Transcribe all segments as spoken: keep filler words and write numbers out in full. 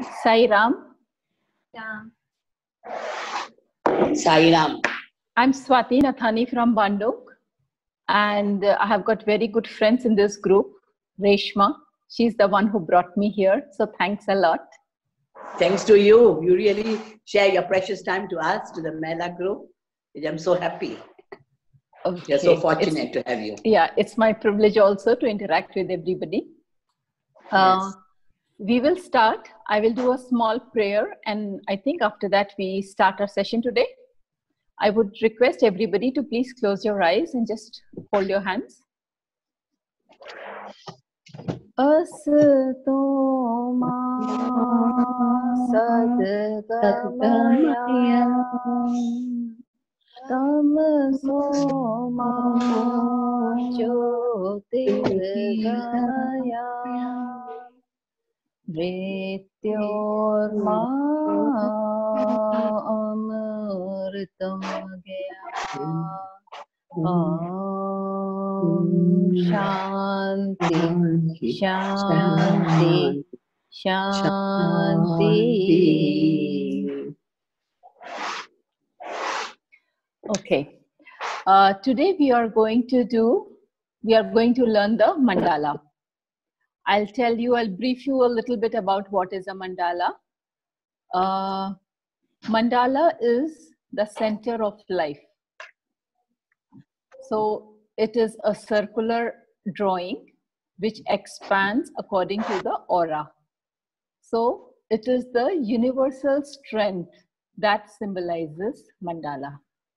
Sai Ram. Yeah. Sai Ram. I'm Swati Nathani from Bandung, and uh, I have got very good friends in this group. Reshma, she's the one who brought me here, so thanks a lot. Thanks to you. You really share your precious time to us, to the Mela group. I'm so happy. Okay. We're so fortunate it's, to have you. Yeah, it's my privilege also to interact with everybody. Uh, Yes. We will start. I will do a small prayer, and I think after that we start our session today. I would request everybody to please close your eyes and just hold your hands. Asato ma sadgamaya tamaso ma jyotirgaya Mrityorma amritam gaya Om Shanti Shanti Shanti. Okay. Uh, today we are going to do, we are going to learn the mandala. I'll tell you, I'll brief you a little bit about what is a mandala. Uh, mandala is the center of life. So it is a circular drawing which expands according to the aura. So it is the universal strength that symbolizes mandala.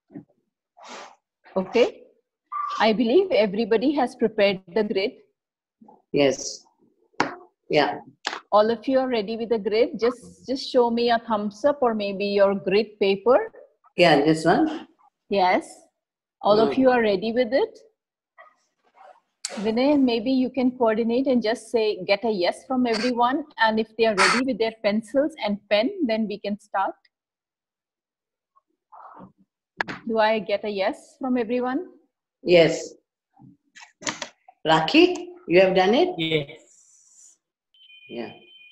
Okay. I believe everybody has prepared the grid. Yes. Yeah. All of you are ready with the grid. Just, just show me a thumbs up or maybe your grid paper. Yeah, this one. Yes. All Mm. of you are ready with it. Vinay, maybe you can coordinate and just say, get a yes from everyone. And if they are ready with their pencils and pen, then we can start. Do I get a yes from everyone? Yes. Rakhi, you have done it? Yes. Yeah.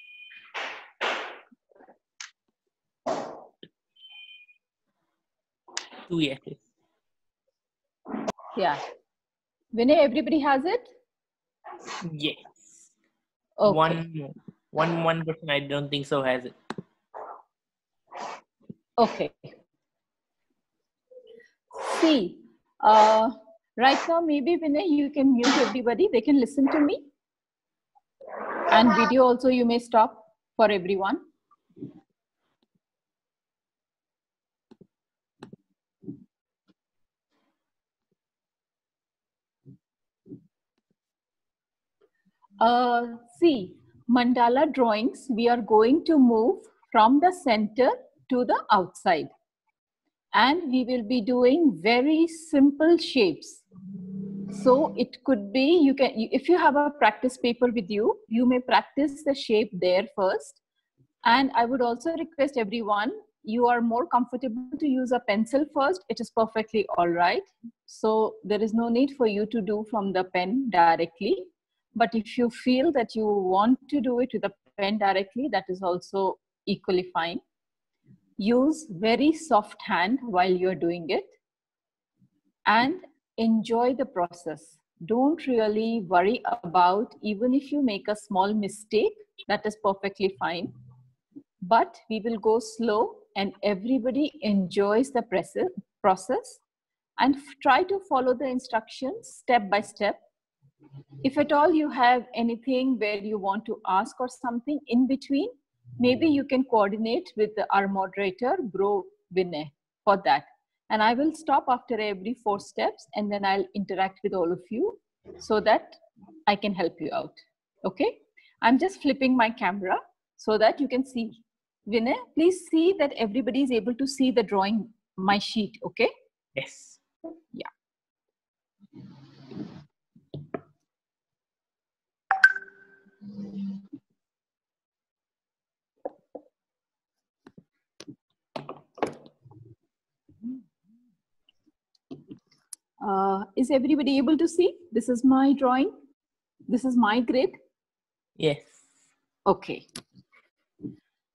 Two yeses. Yeah. Vinay, everybody has it? Yes. Okay. One, one, one person I don't think so has it. Okay. See, uh, right now, maybe Vinay, you can mute everybody. They can listen to me. And video also, you may stop for everyone. Uh, see, mandala drawings, we are going to move from the center to the outside. And we will be doing very simple shapes. So it could be, you can, if you have a practice paper with you, you may practice the shape there first. And I would also request everyone, you are more comfortable to use a pencil first. It is perfectly all right. So there is no need for you to do from the pen directly. But if you feel that you want to do it with a pen directly, that is also equally fine. Use very soft hand while you're doing it and enjoy the process. Don't really worry about, even if you make a small mistake, that is perfectly fine. But we will go slow and everybody enjoys the process and try to follow the instructions step by step. If at all you have anything where you want to ask or something in between, maybe you can coordinate with our moderator, Bro Vinay, for that. And I will stop after every four steps and then I'll interact with all of you so that I can help you out. Okay? I'm just flipping my camera so that you can see. Vinay, please see that everybody is able to see the drawing, my sheet, okay? Yes. Yeah. Uh, is everybody able to see? This is my drawing. This is my grid. Yes. Okay.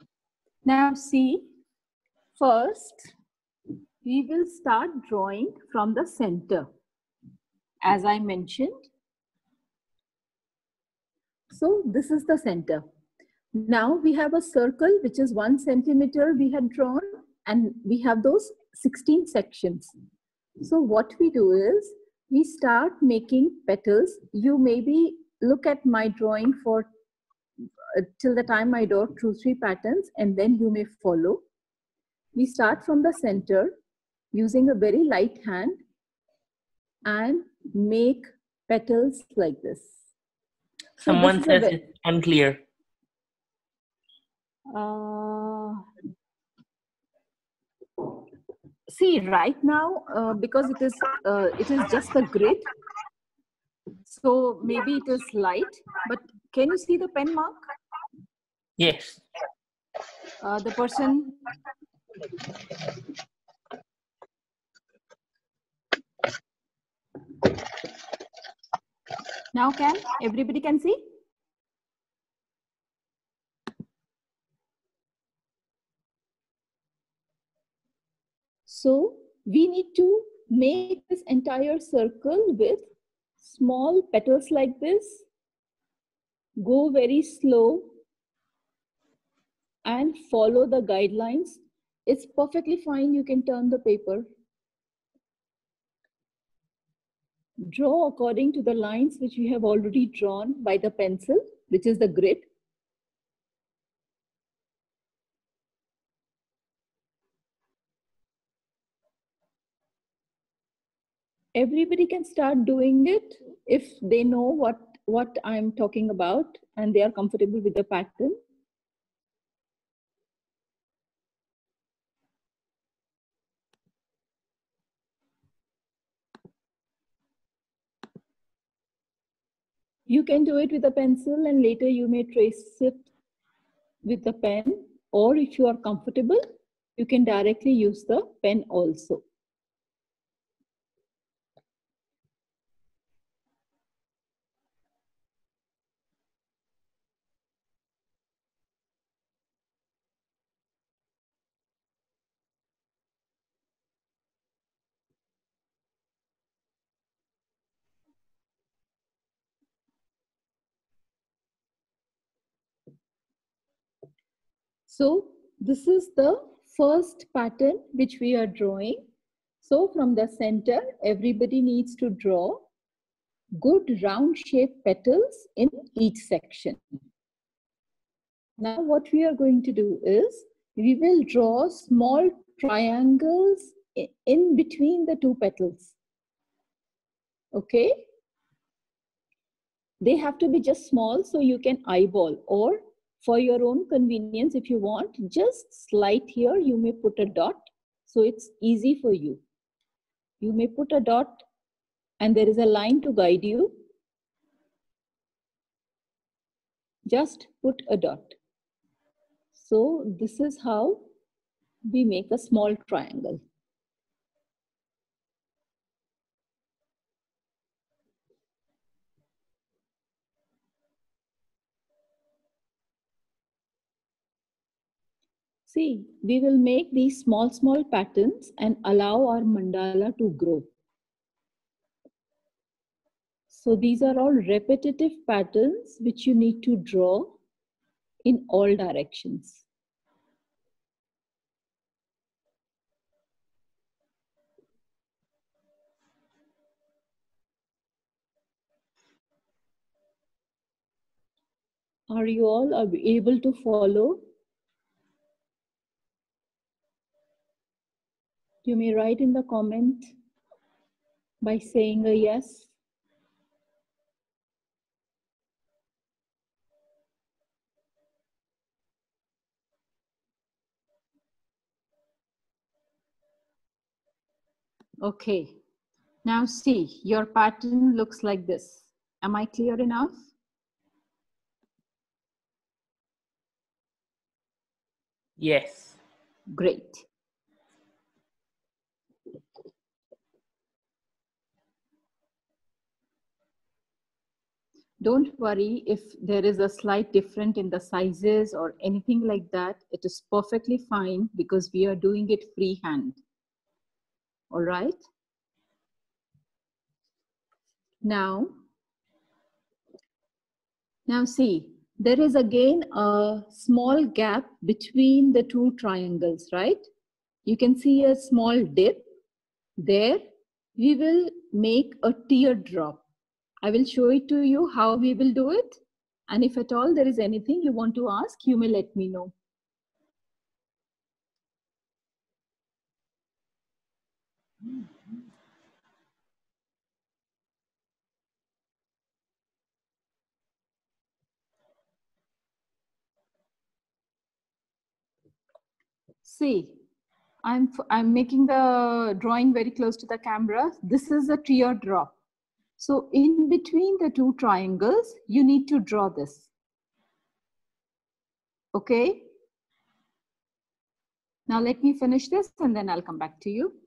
Now see, first we will start drawing from the center, as I mentioned. So this is the center. Now we have a circle which is one centimeter we had drawn, and we have those sixteen sections. So what we do is we start making petals. You maybe look at my drawing for uh, till the time I draw two, three patterns, and then you may follow. We start from the center using a very light hand and make petals like this. So Someone this says very, it's unclear. uh, see, right now, uh, because it is uh, it is just a grid, so maybe it is light, but can you see the pen mark? Yes. Uh, the person. Now can everybody can see? So we need to make this entire circle with small petals like this. Go very slow and follow the guidelines. It's perfectly fine. You can turn the paper. Draw according to the lines which we have already drawn by the pencil, which is the grid. Everybody can start doing it if they know what, what I'm talking about and they are comfortable with the pattern. You can do it with a pencil and later you may trace it with a pen, or if you are comfortable, you can directly use the pen also. So this is the first pattern which we are drawing. So from the center, everybody needs to draw good round shaped petals in each section. Now what we are going to do is we will draw small triangles in between the two petals. Okay? They have to be just small so you can eyeball, or for your own convenience, if you want, just slide here, you may put a dot. So it's easy for you. You may put a dot and there is a line to guide you. Just put a dot. So this is how we make a small triangle. See, we will make these small, small patterns and allow our mandala to grow. So these are all repetitive patterns which you need to draw in all directions. Are you all able to follow? You may write in the comment by saying a yes. Okay, now see, your pattern looks like this. Am I clear enough? Yes. Great. Don't worry if there is a slight difference in the sizes or anything like that. It is perfectly fine because we are doing it freehand. All right. Now, now see, there is again a small gap between the two triangles, right? You can see a small dip there. We will make a teardrop. I will show it to you how we will do it. And if at all there is anything you want to ask, you may let me know. See, I'm, I'm making the drawing very close to the camera. This is a teardrop. So in between the two triangles, you need to draw this. Okay. Now let me finish this and then I'll come back to you.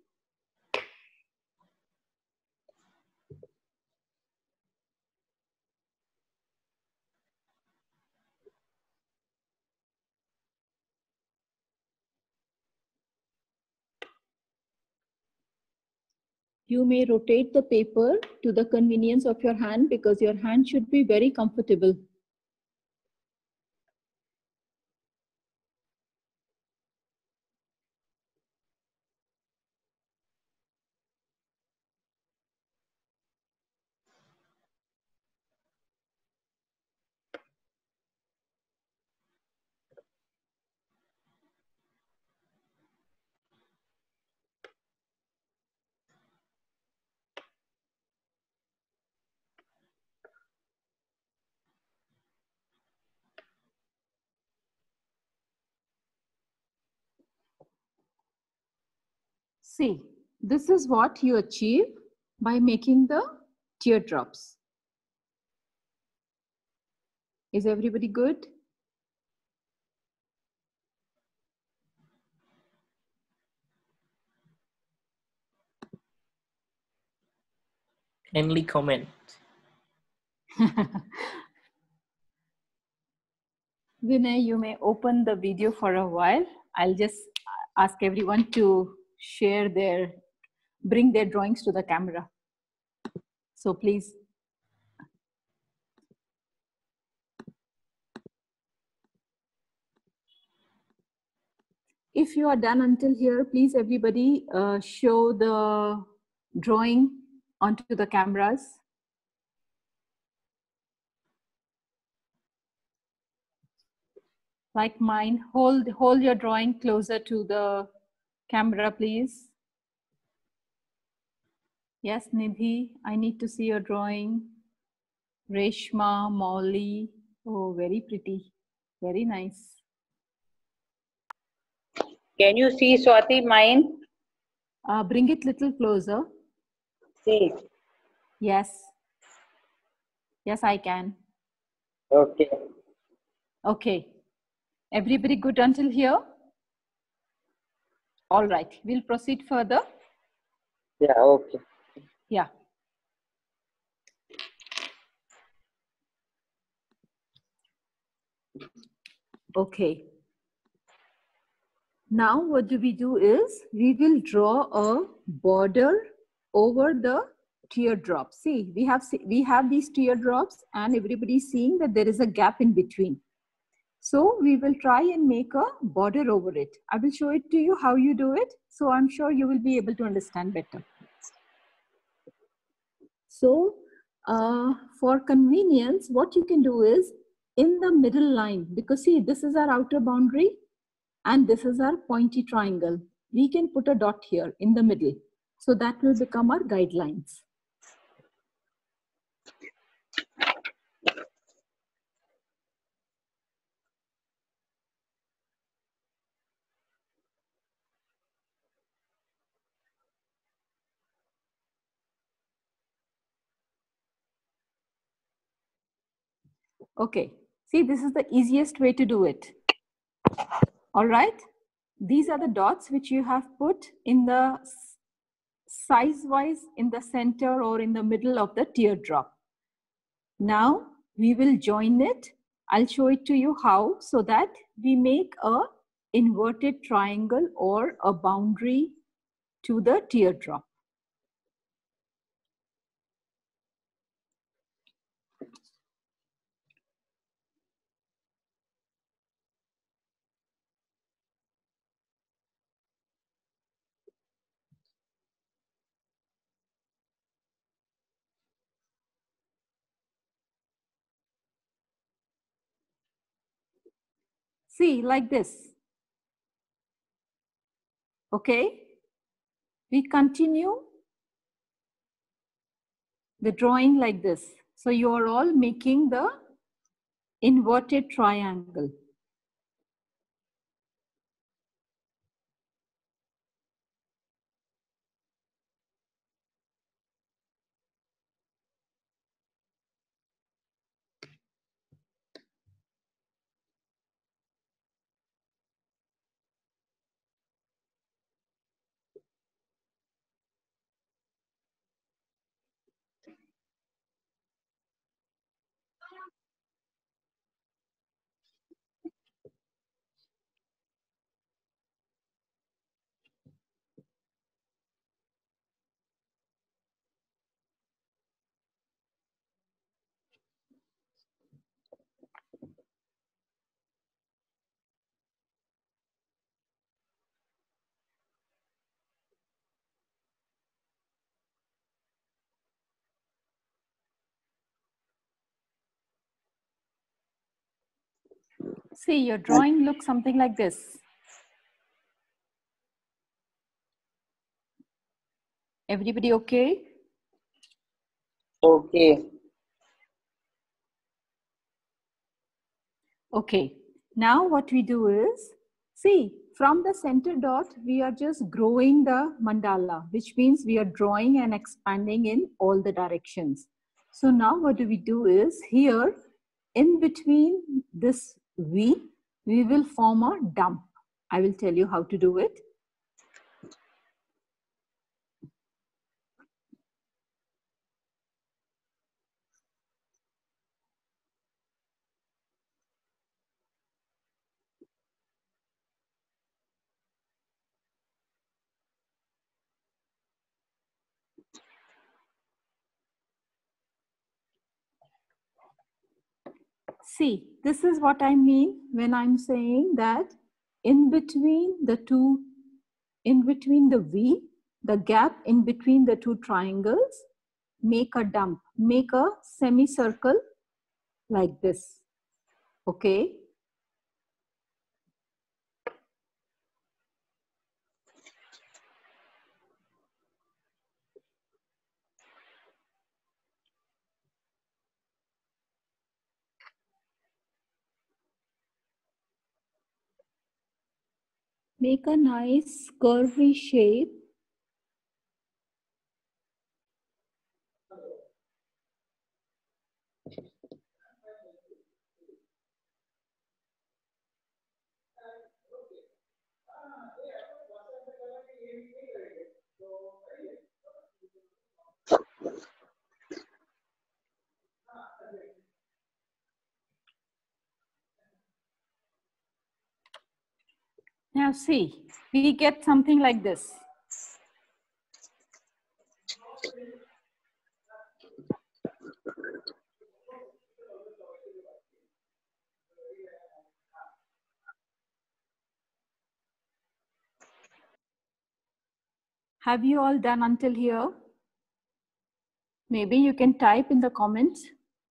You may rotate the paper to the convenience of your hand because your hand should be very comfortable. See, this is what you achieve by making the teardrops. Is everybody good? Kindly comment. Vinay, you may open the video for a while. I'll just ask everyone to share their, bring their drawings to the camera. So please. If you are done until here, please everybody uh, show the drawing onto the cameras. Like mine, hold, hold your drawing closer to the camera, please. Yes, Nidhi, I need to see your drawing. Reshma, Molly, oh, very pretty, very nice. Can you see, Swati, mine? Uh, bring it little closer. See. Yes. Yes, I can. Okay. Okay. Everybody good until here? All right. We'll proceed further. Yeah, okay. Yeah. Okay. Now what do we do is we will draw a border over the teardrop. See, we have we have these teardrops and everybody is seeing that there is a gap in between. So we will try and make a border over it. I will show it to you how you do it. So I'm sure you will be able to understand better. So uh, for convenience, what you can do is in the middle line, because see, this is our outer boundary and this is our pointy triangle. We can put a dot here in the middle. So that will become our guidelines. Okay, see, this is the easiest way to do it. All right, these are the dots which you have put in the size-wise in the center or in the middle of the teardrop. Now, we will join it. I'll show it to you how, so that we make a inverted triangle or a boundary to the teardrop. See, like this. Okay? We continue the drawing like this. So you are all making the inverted triangle. See, your drawing looks something like this. Everybody okay? Okay. Okay. Now what we do is, see, from the center dot, we are just growing the mandala, which means we are drawing and expanding in all the directions. So now what do we do is, here, in between this V, we will form a dump. I will tell you how to do it. See, this is what I mean when I'm saying that in between the two, in between the V, the gap in between the two triangles, make a dump, make a semicircle like this, okay? Make a nice curvy shape. Now see, we get something like this. Have you all done until here? Maybe you can type in the comments.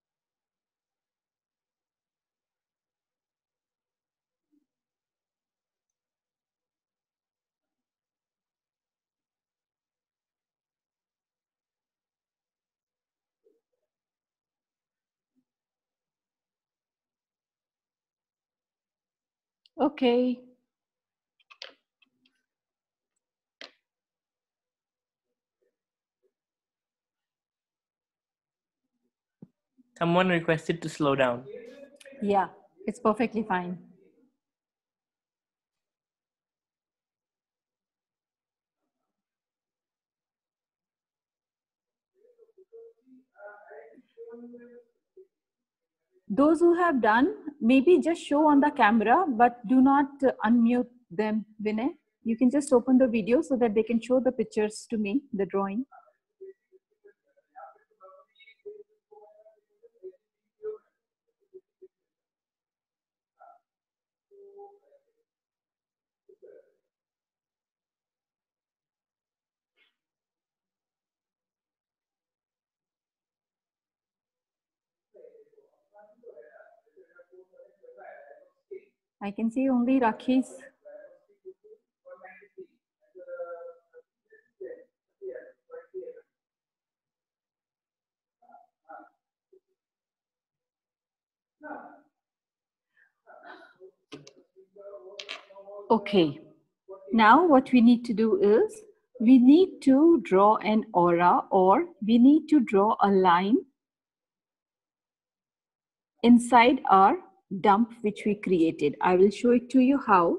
Okay. Someone requested to slow down. Yeah, it's perfectly fine. Those who have done, maybe just show on the camera, but do not uh, unmute them, Vinay. You can just open the video so that they can show the pictures to me, the drawing. I can see only Rakhi's. Okay, now what we need to do is, we need to draw an aura, or we need to draw a line inside our dump which we created. I will show it to you how.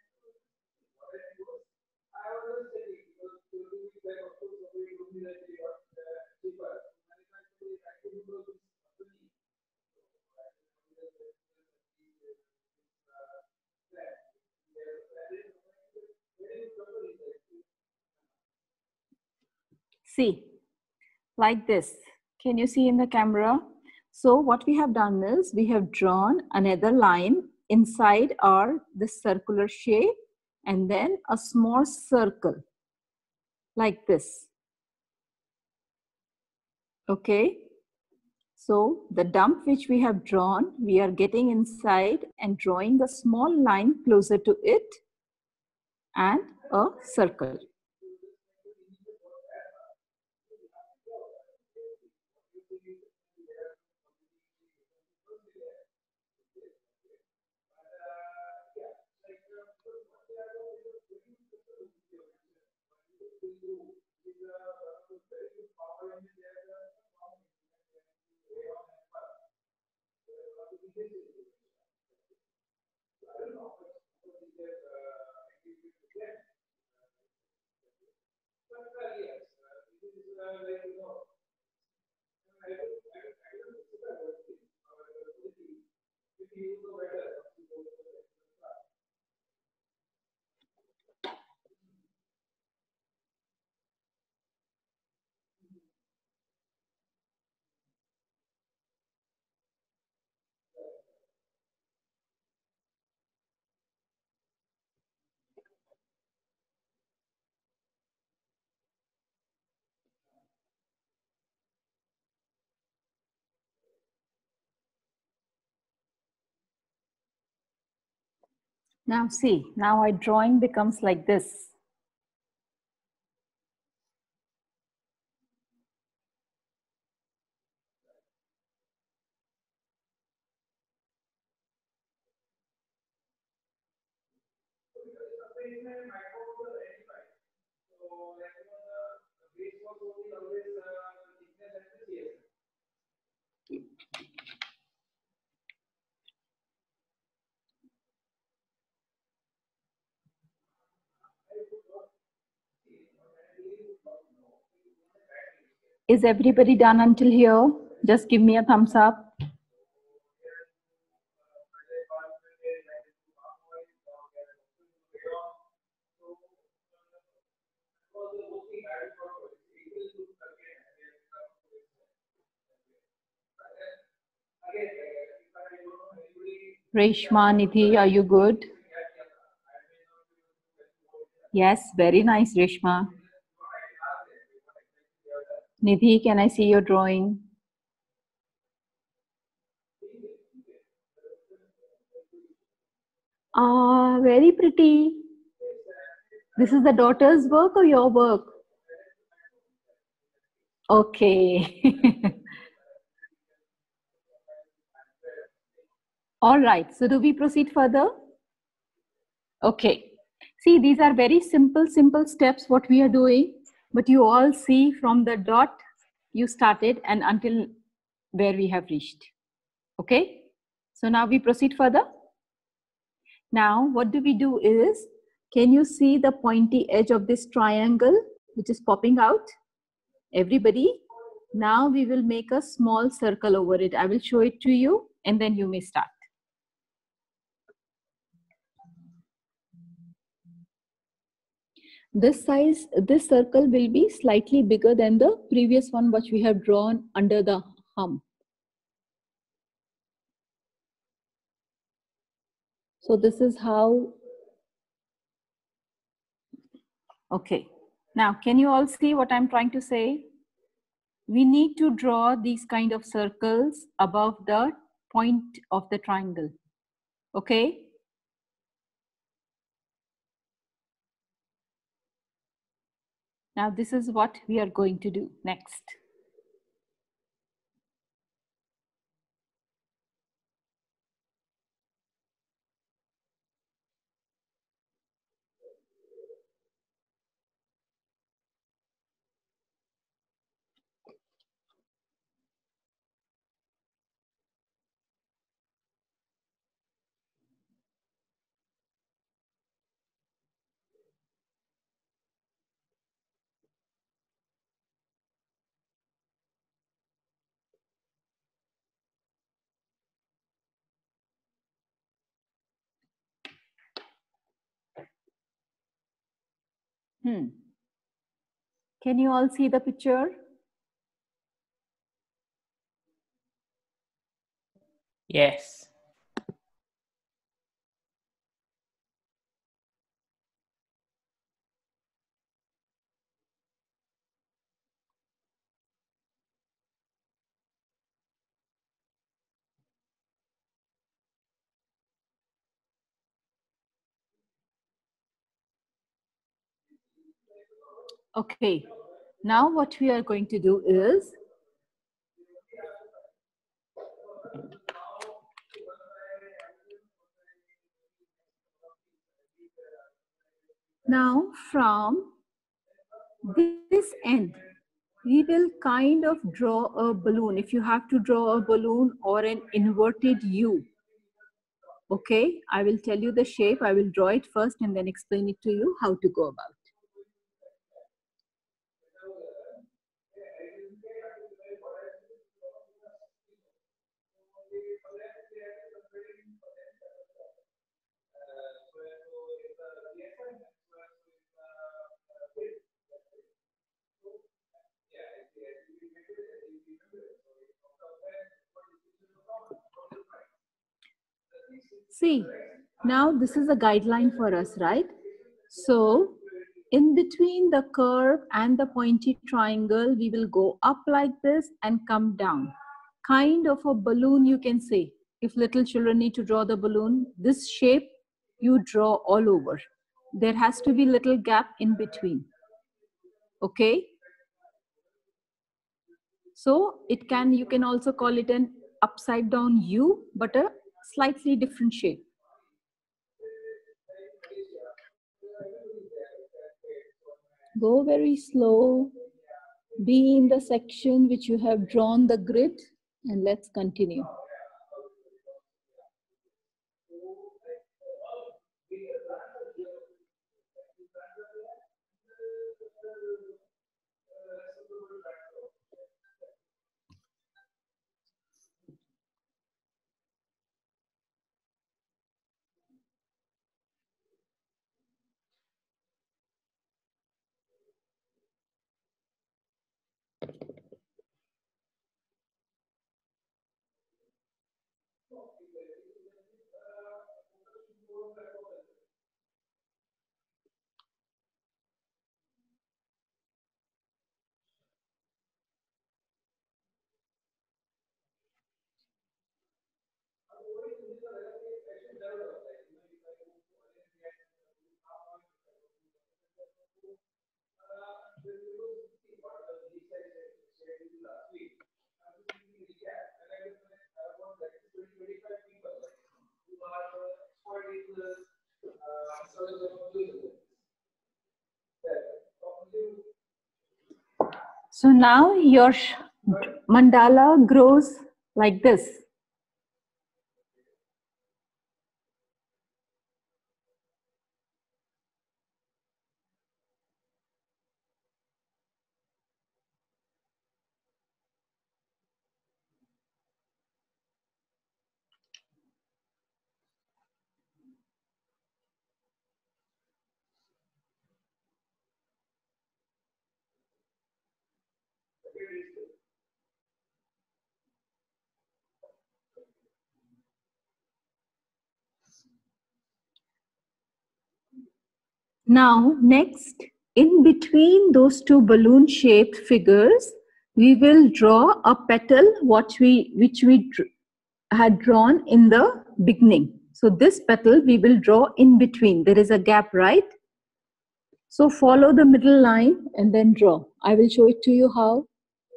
See, like this. Can you see in the camera? So what we have done is, we have drawn another line inside our this circular shape, and then a small circle like this. Okay. So the dump which we have drawn, we are getting inside and drawing a small line closer to it and a circle. Now see, now our drawing becomes like this. Is everybody done until here? Just give me a thumbs up. Reshma, Nidhi, are you good? Yes, very nice, Reshma. Nidhi, can I see your drawing? Ah, very pretty. This is the daughter's work or your work? Okay. All right, so do we proceed further? Okay. See, these are very simple, simple steps what we are doing, but you all see from the dot you started and until where we have reached. Okay. So now we proceed further. Now, what do we do is, can you see the pointy edge of this triangle which is popping out? Everybody, now we will make a small circle over it. I will show it to you and then you may start. This size, this circle will be slightly bigger than the previous one which we have drawn under the hump. So this is how, okay. Now, can you all see what I'm trying to say? We need to draw these kind of circles above the point of the triangle, okay? Now, this is what we are going to do next. Hmm. Can you all see the picture? Yes. Okay. Now what we are going to do is, now from this end, we will kind of draw a balloon. If you have to draw a balloon or an inverted U, okay, I will tell you the shape. I will draw it first and then explain it to you how to go about. See, now this is a guideline for us, right? So in between the curve and the pointy triangle, we will go up like this and come down. Kind of a balloon, you can say. If little children need to draw the balloon, this shape you draw all over. There has to be little gap in between. Okay? So it can, you can also call it an upside down U, but a slightly different shape. Go very slow. Be in the section which you have drawn the grid, and let's continue. So now your mandala grows like this. Now, next, in between those two balloon-shaped figures, we will draw a petal what we, which we had drawn in the beginning. So this petal we will draw in between. There is a gap, right? So follow the middle line and then draw. I will show it to you how.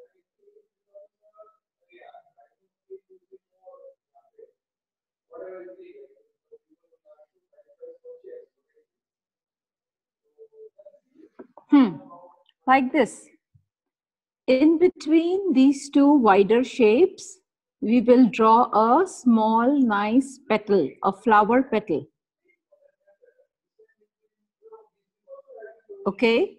Hmm. Like this. In between these two wider shapes, we will draw a small, nice petal, a flower petal. Okay?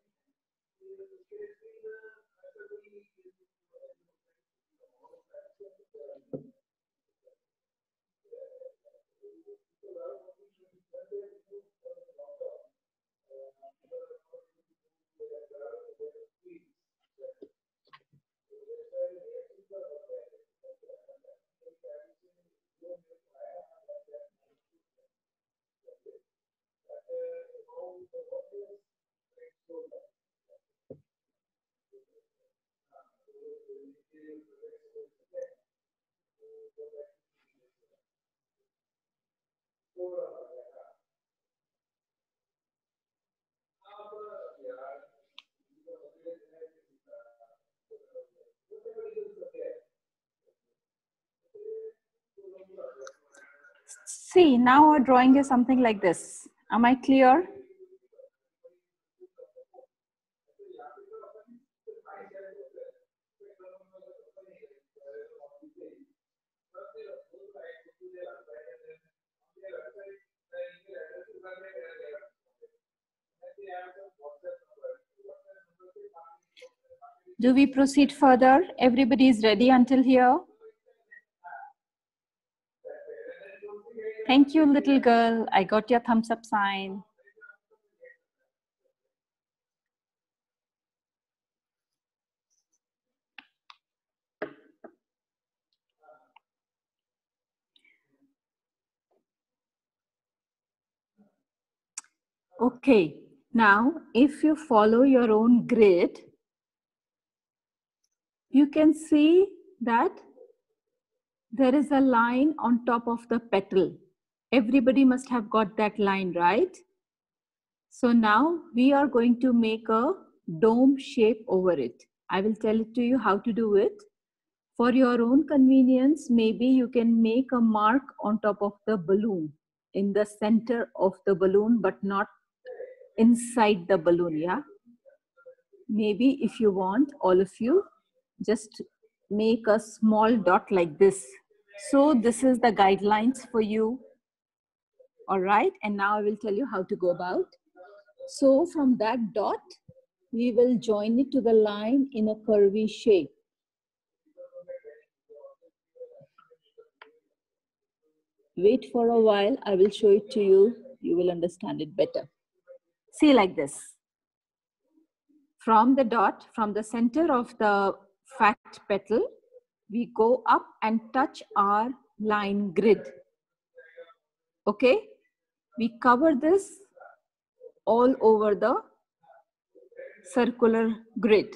See, now our drawing is something like this. Am I clear? Do we proceed further? Everybody is ready until here? Thank you, little girl. I got your thumbs up sign. Okay, now if you follow your own grid, you can see that there is a line on top of the petal. Everybody must have got that line, right? So now we are going to make a dome shape over it. I will tell it to you how to do it. For your own convenience, maybe you can make a mark on top of the balloon, in the center of the balloon, but not inside the balloon, yeah? Maybe if you want, all of you, just make a small dot like this. So this is the guidelines for you. All right, and now I will tell you how to go about. So from that dot, we will join it to the line in a curvy shape. Wait for a while, I will show it to you. You will understand it better. See, like this. From the dot, from the center of the fat petal, we go up and touch our line grid. Okay? We cover this all over the circular grid.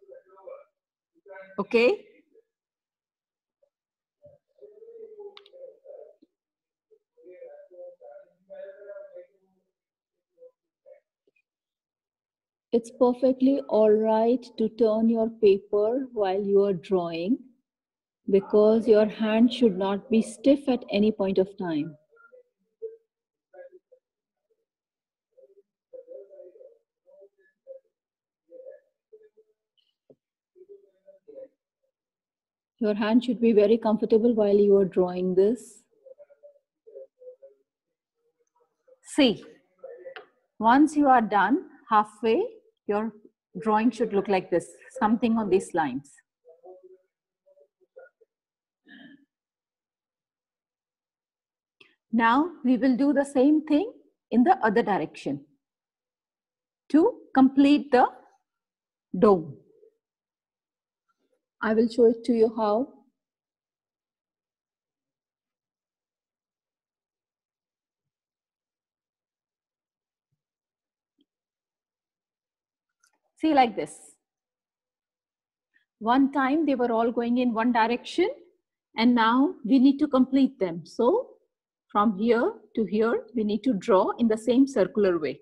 Okay? It's perfectly all right to turn your paper while you are drawing, because your hand should not be stiff at any point of time. Your hand should be very comfortable while you are drawing this. See, once you are done halfway, your drawing should look like this, something on these lines. Now we will do the same thing in the other direction to complete the dome. I will show it to you how. See, like this. One time they were all going in one direction, and now we need to complete them. So from here to here, we need to draw in the same circular way.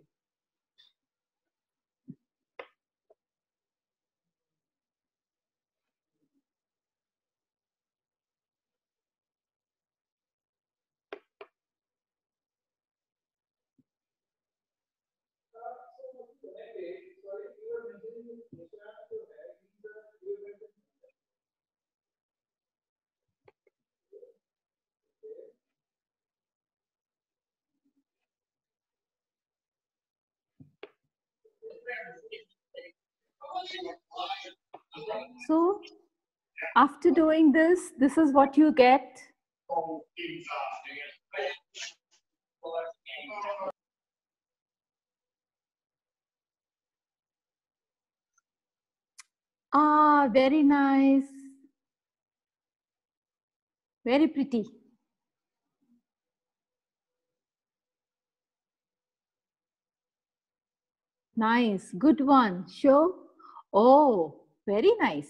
So after doing this, this is what you get. Ah, very nice. Very pretty. Nice, good one. Show. Oh, very nice.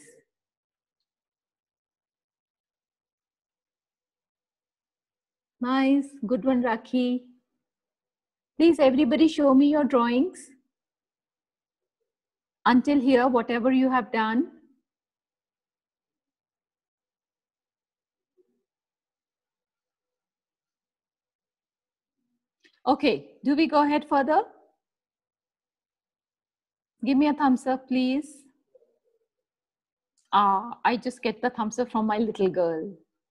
Nice, good one, Rakhi. Please, everybody show me your drawings. Until here, whatever you have done. Okay, do we go ahead further? Give me a thumbs up, please. Ah, I just get the thumbs up from my little girl.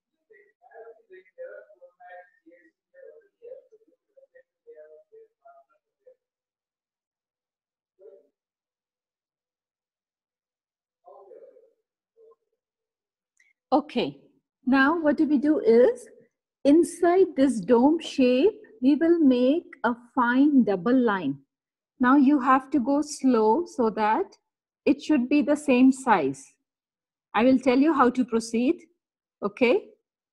Okay, now what do we do is, inside this dome shape, we will make a fine double line. Now you have to go slow so that it should be the same size. I will tell you how to proceed, okay?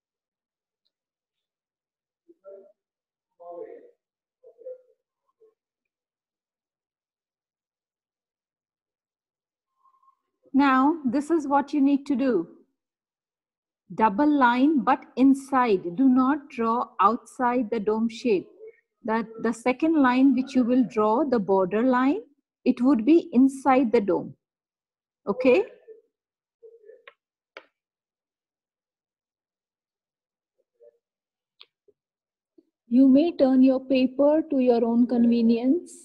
Now, this is what you need to do. Double line, but inside. Do not draw outside the dome shape. That the second line which you will draw, the border line, it would be inside the dome. Okay? You may turn your paper to your own convenience.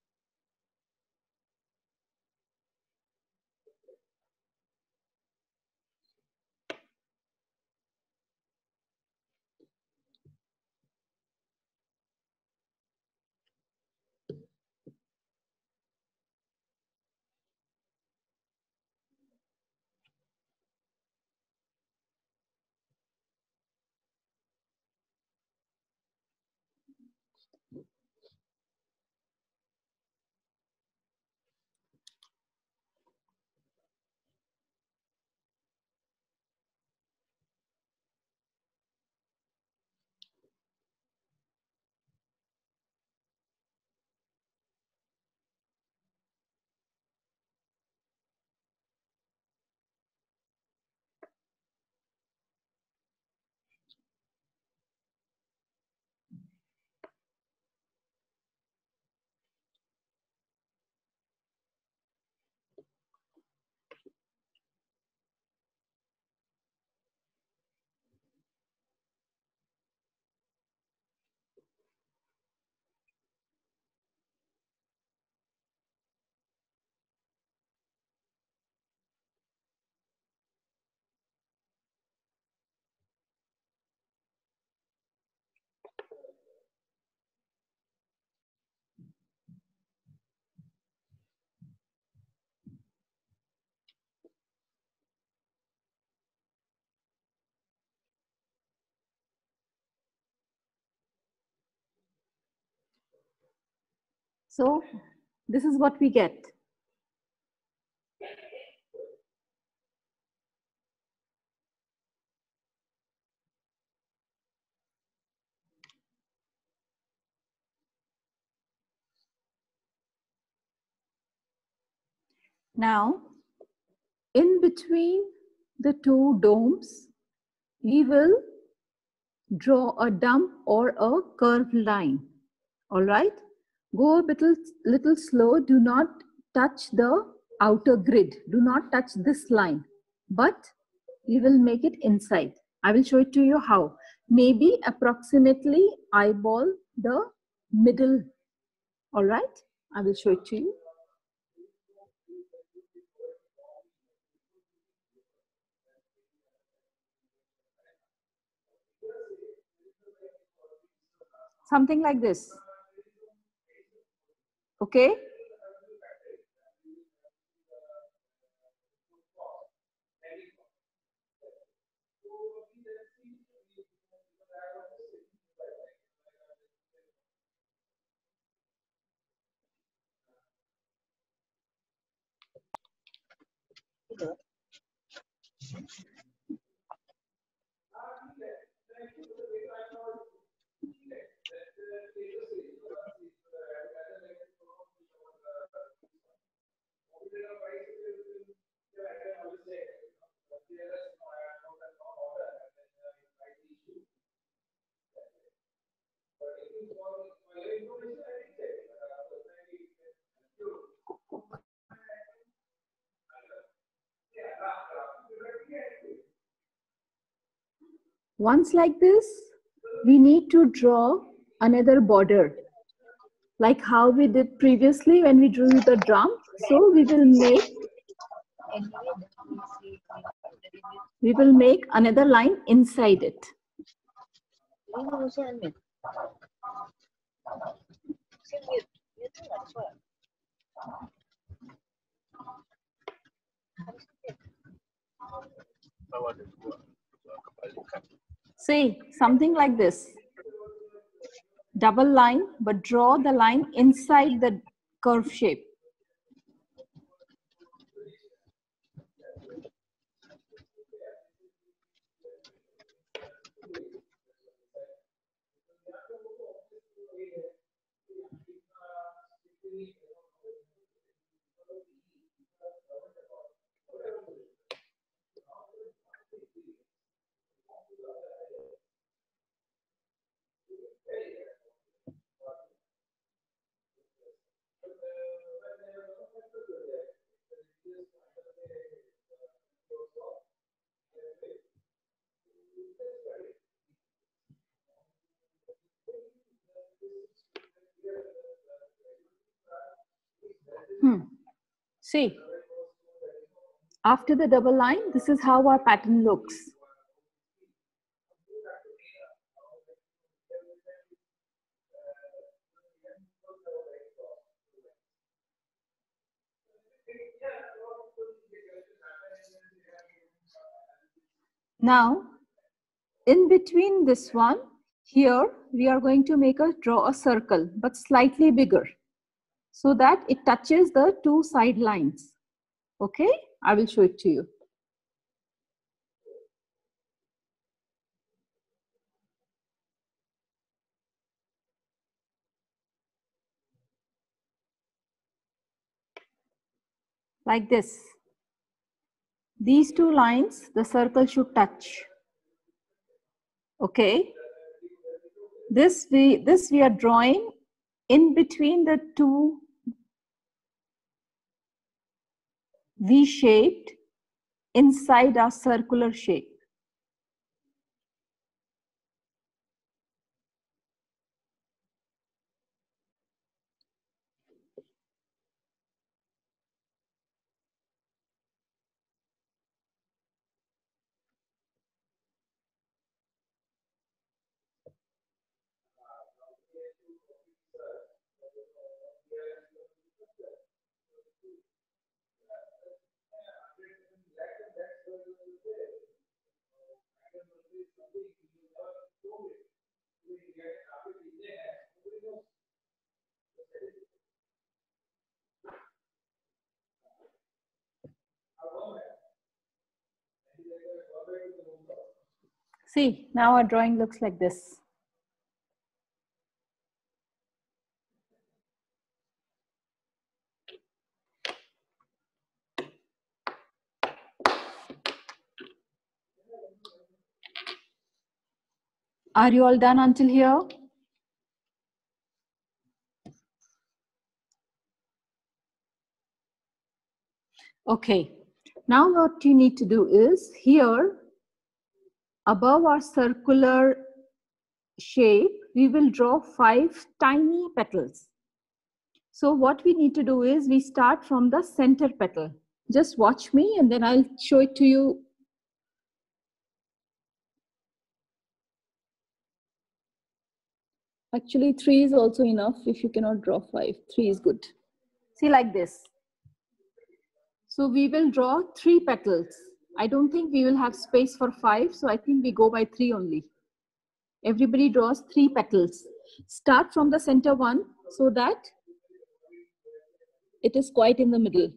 So this is what we get. Now, in between the two domes, we will draw a dump or a curved line. All right? Go a little, little slow. Do not touch the outer grid. Do not touch this line, but we will make it inside. I will show it to you how. Maybe approximately eyeball the middle. All right? I will show it to you. Something like this. Okay? Once like this, we need to draw another border, like how we did previously when we drew the drum. So we will make we will make another line inside it. See, something like this. Double line, but draw the line inside the curve shape. Hmm. See, after the double line, this is how our pattern looks. Now, in between this one, here we are going to make a draw a circle, but slightly bigger, so that it touches the two side lines. Okay, I will show it to you. Like this. These two lines, the circle should touch. Okay. This we this we are drawing in between the two V-shaped inside our circular shape. See, now our drawing looks like this. Are you all done until here? Okay, now what you need to do is here, above our circular shape, we will draw five tiny petals. So what we need to do is we start from the center petal. Just watch me and then I'll show it to you. Actually, three is also enough if you cannot draw five. Three is good. See, like this. So we will draw three petals. I don't think we will have space for five, so I think we go by three only. Everybody draws three petals. Start from the center one so that it is quite in the middle.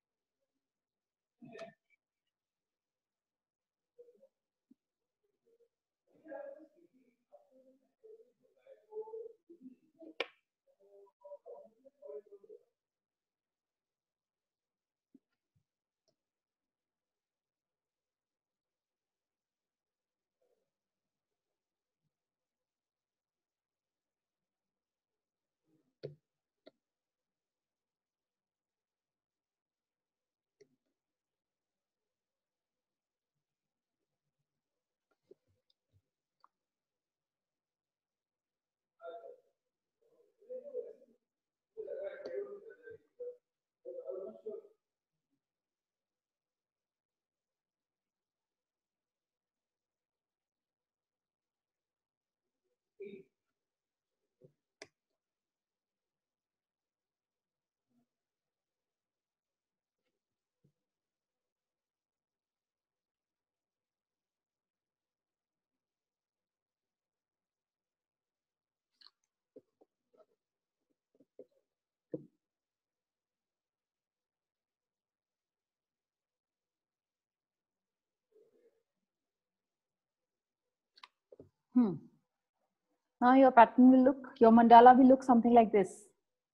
Hmm. Now your pattern will look, your mandala will look something like this.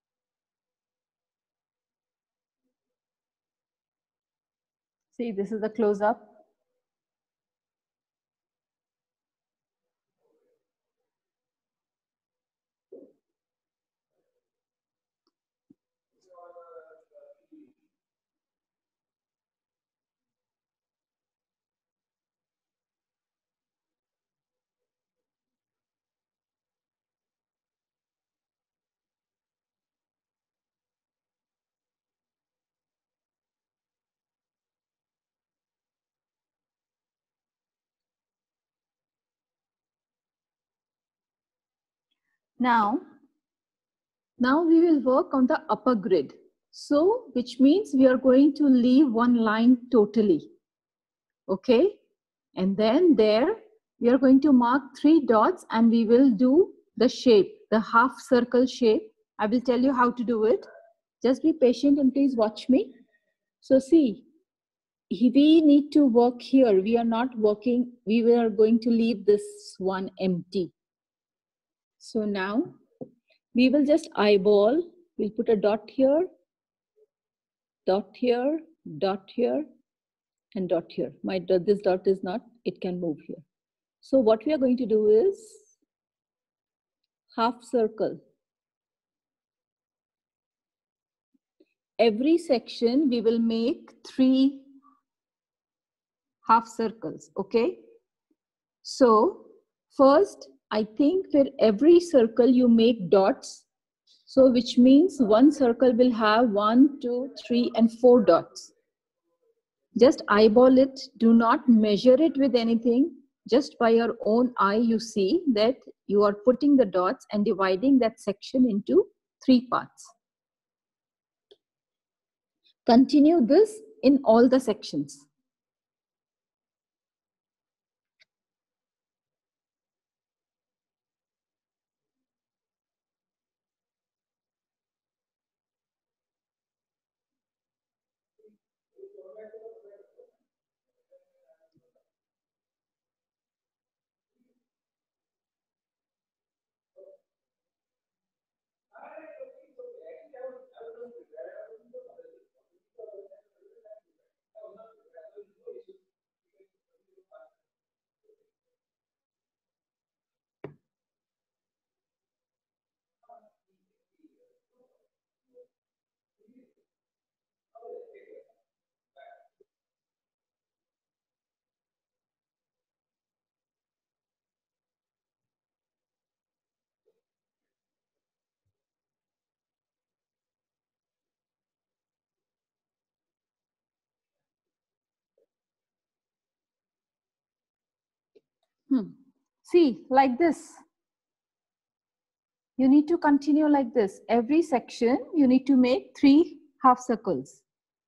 See, this is the close-up. Now, now we will work on the upper grid. So, which means we are going to leave one line totally. Okay. And then there we are going to mark three dots and we will do the shape, the half circle shape. I will tell you how to do it. Just be patient and please watch me. So see, we need to work here. We are not working. We are going to leave this one empty. So now we will just eyeball. We'll put a dot here, dot here, dot here, and dot here. My dot, this dot is not, it can move here. So what we are going to do is half circle. Every section we will make three half circles, okay? So first, I think for every circle you make dots. So which means one circle will have one, two, three, and four dots. Just eyeball it. Do not measure it with anything. Just by your own eye, you see that you are putting the dots and dividing that section into three parts. Continue this in all the sections. Hmm. See, like this. You need to continue like this. Every section, you need to make three half circles.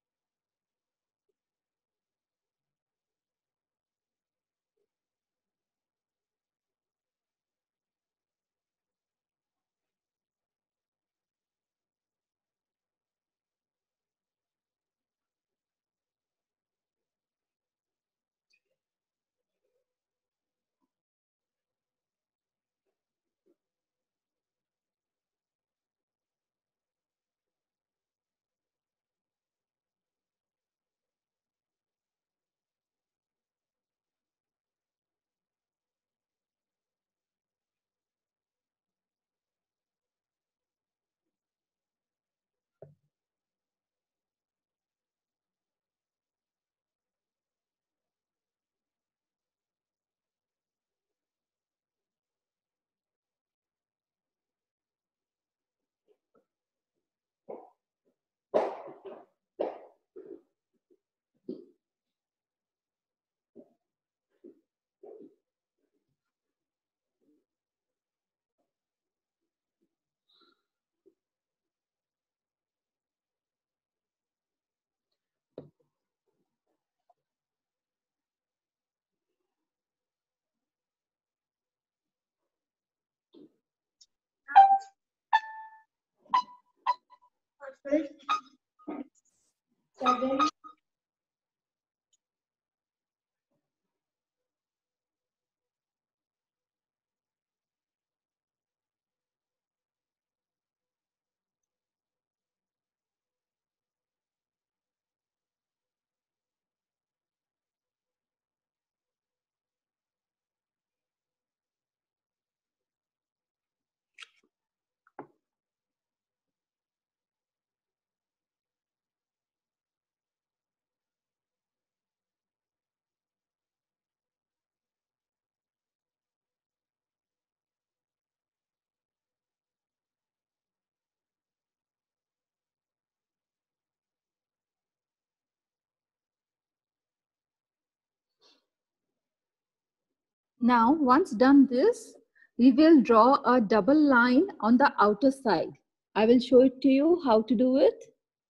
Now, once done this, we will draw a double line on the outer side. I will show it to you how to do it.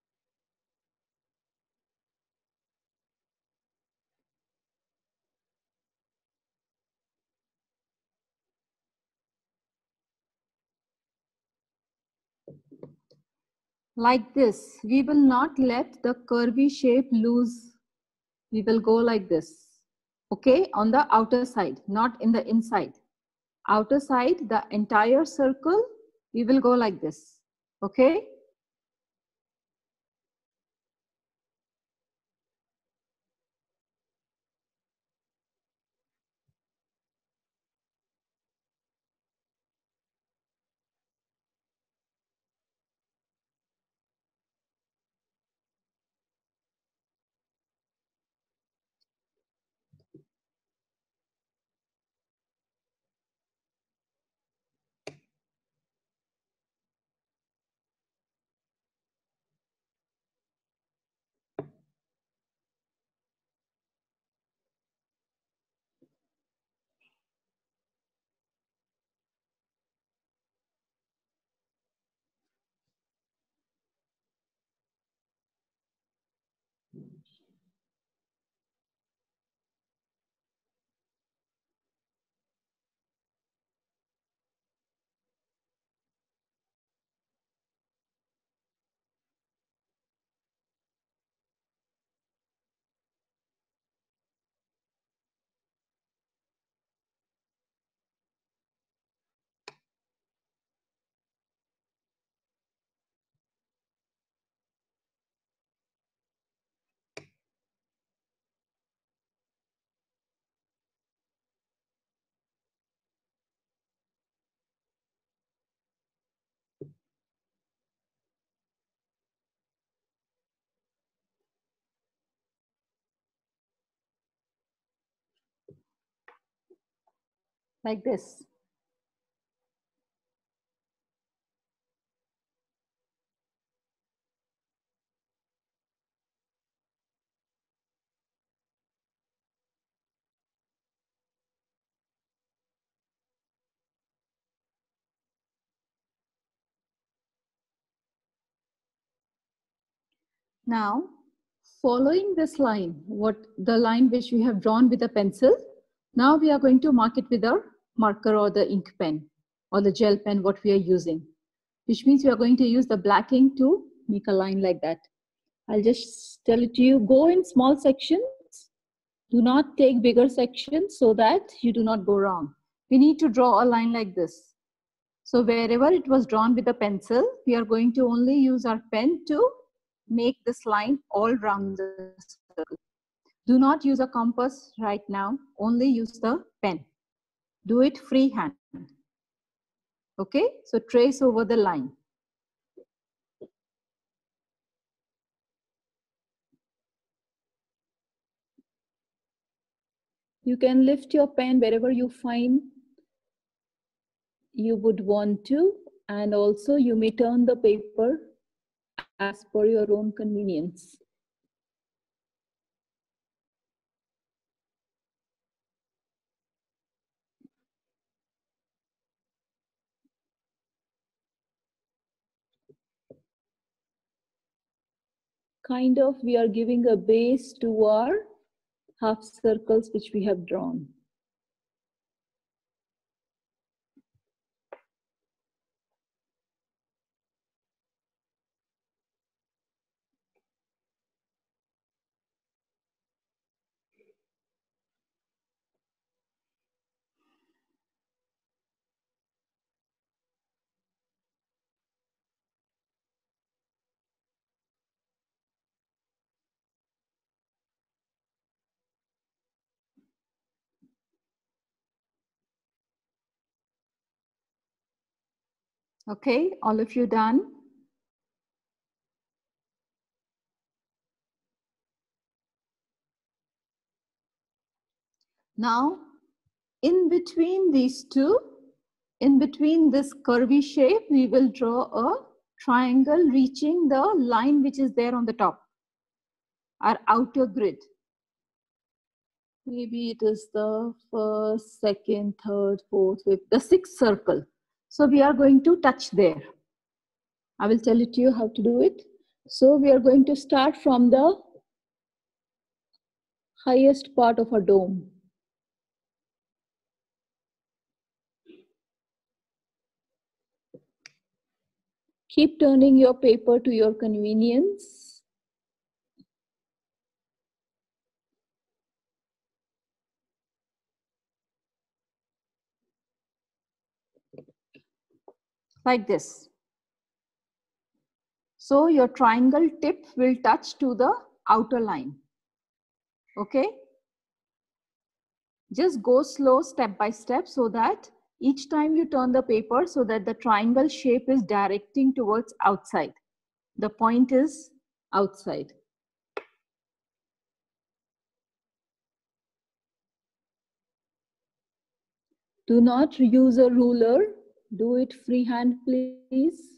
Like this. We will not let the curvy shape loose. We will go like this. Okay, on the outer side, not in the inside. Outer side, the entire circle, we will go like this. Okay? Like this. Now, following this line, what the line which we have drawn with a pencil, now we are going to mark it with our marker or the ink pen or the gel pen, what we are using, which means we are going to use the black ink to make a line like that. I'll just tell it to you, go in small sections. Do not take bigger sections so that you do not go wrong. We need to draw a line like this. So wherever it was drawn with a pencil, we are going to only use our pen to make this line all round the circle. Do not use a compass right now, only use the pen. Do it freehand. Okay, so trace over the line. You can lift your pen wherever you find you would want to, and also you may turn the paper as per your own convenience. Kind of, we are giving a base to our half circles which we have drawn. Okay, all of you done? Now, in between these two, in between this curvy shape, we will draw a triangle reaching the line which is there on the top, our outer grid. Maybe it is the first, second, third, fourth, fifth, the sixth circle. So we are going to touch there. I will tell it to you how to do it. So we are going to start from the highest part of our dome. Keep turning your paper to your convenience. Like this. So your triangle tip will touch to the outer line. Okay? Just go slow step by step so that each time you turn the paper so that the triangle shape is directing towards outside. The point is outside. Do not use a ruler. Do it freehand, please.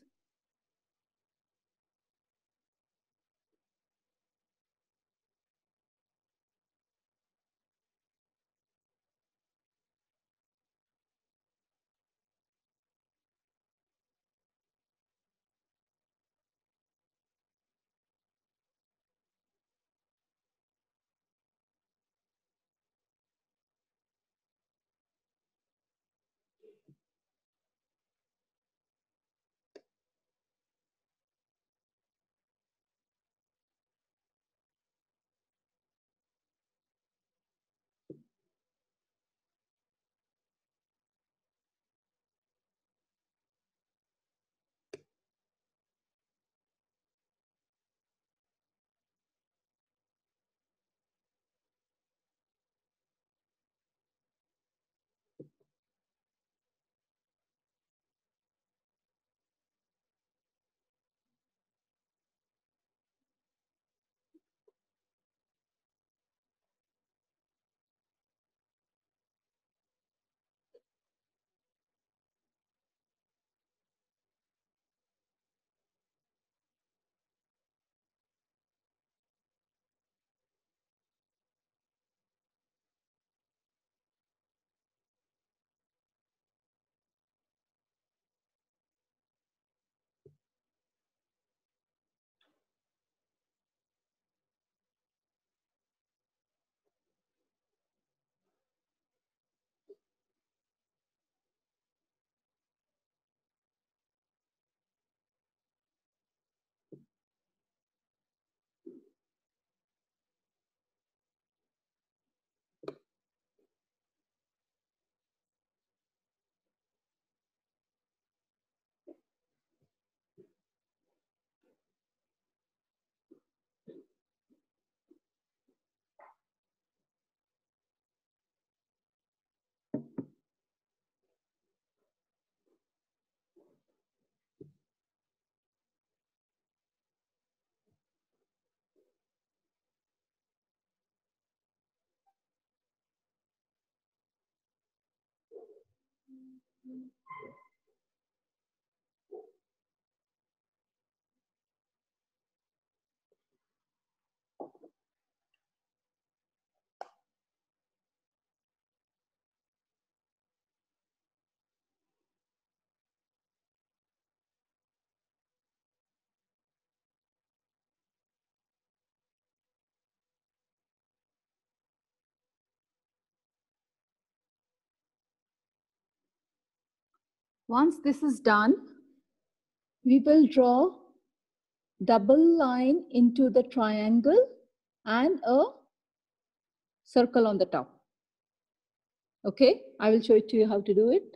Once this is done, we will draw double line into the triangle and a circle on the top. Okay, I will show it to you how to do it.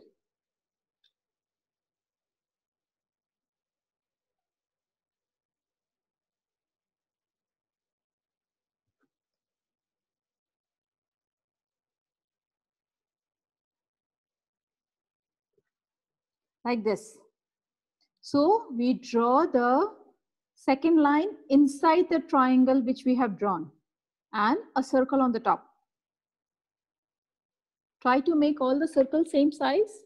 Like this. So we draw the second line inside the triangle which we have drawn and a circle on the top. Try to make all the circles same size.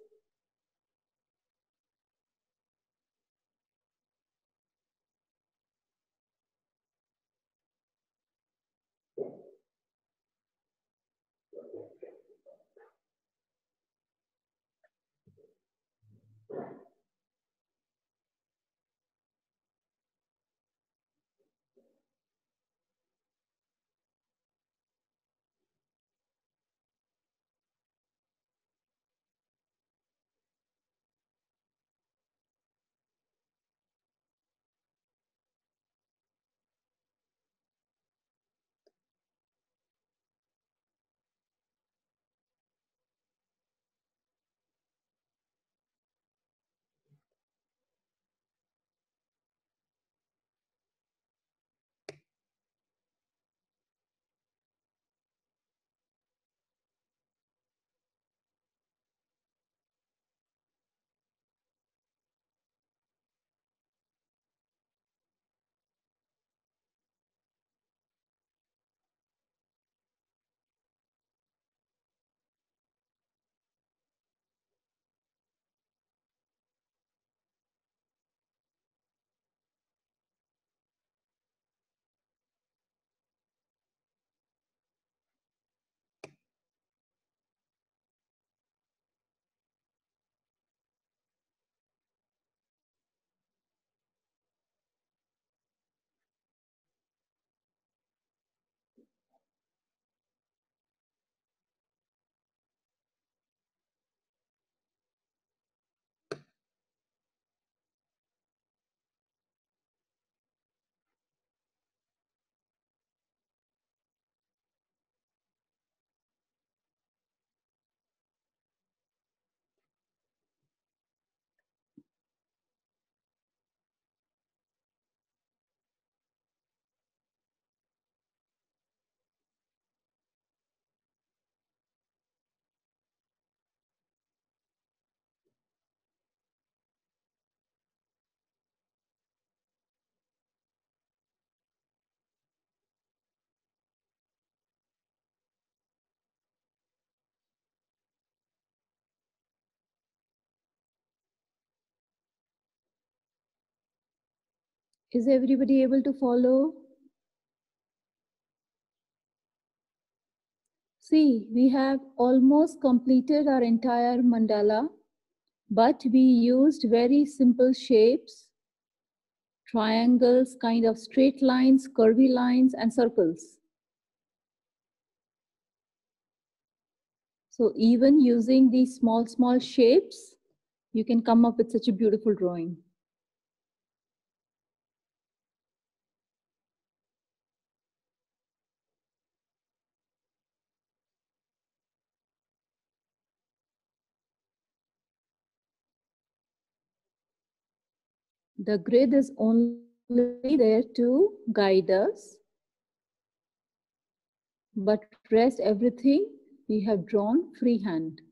Is everybody able to follow? See, we have almost completed our entire mandala, but we used very simple shapes, triangles, kind of straight lines, curvy lines, and circles. So even using these small, small shapes, you can come up with such a beautiful drawing. The grid is only there to guide us, but rest everything we have drawn freehand.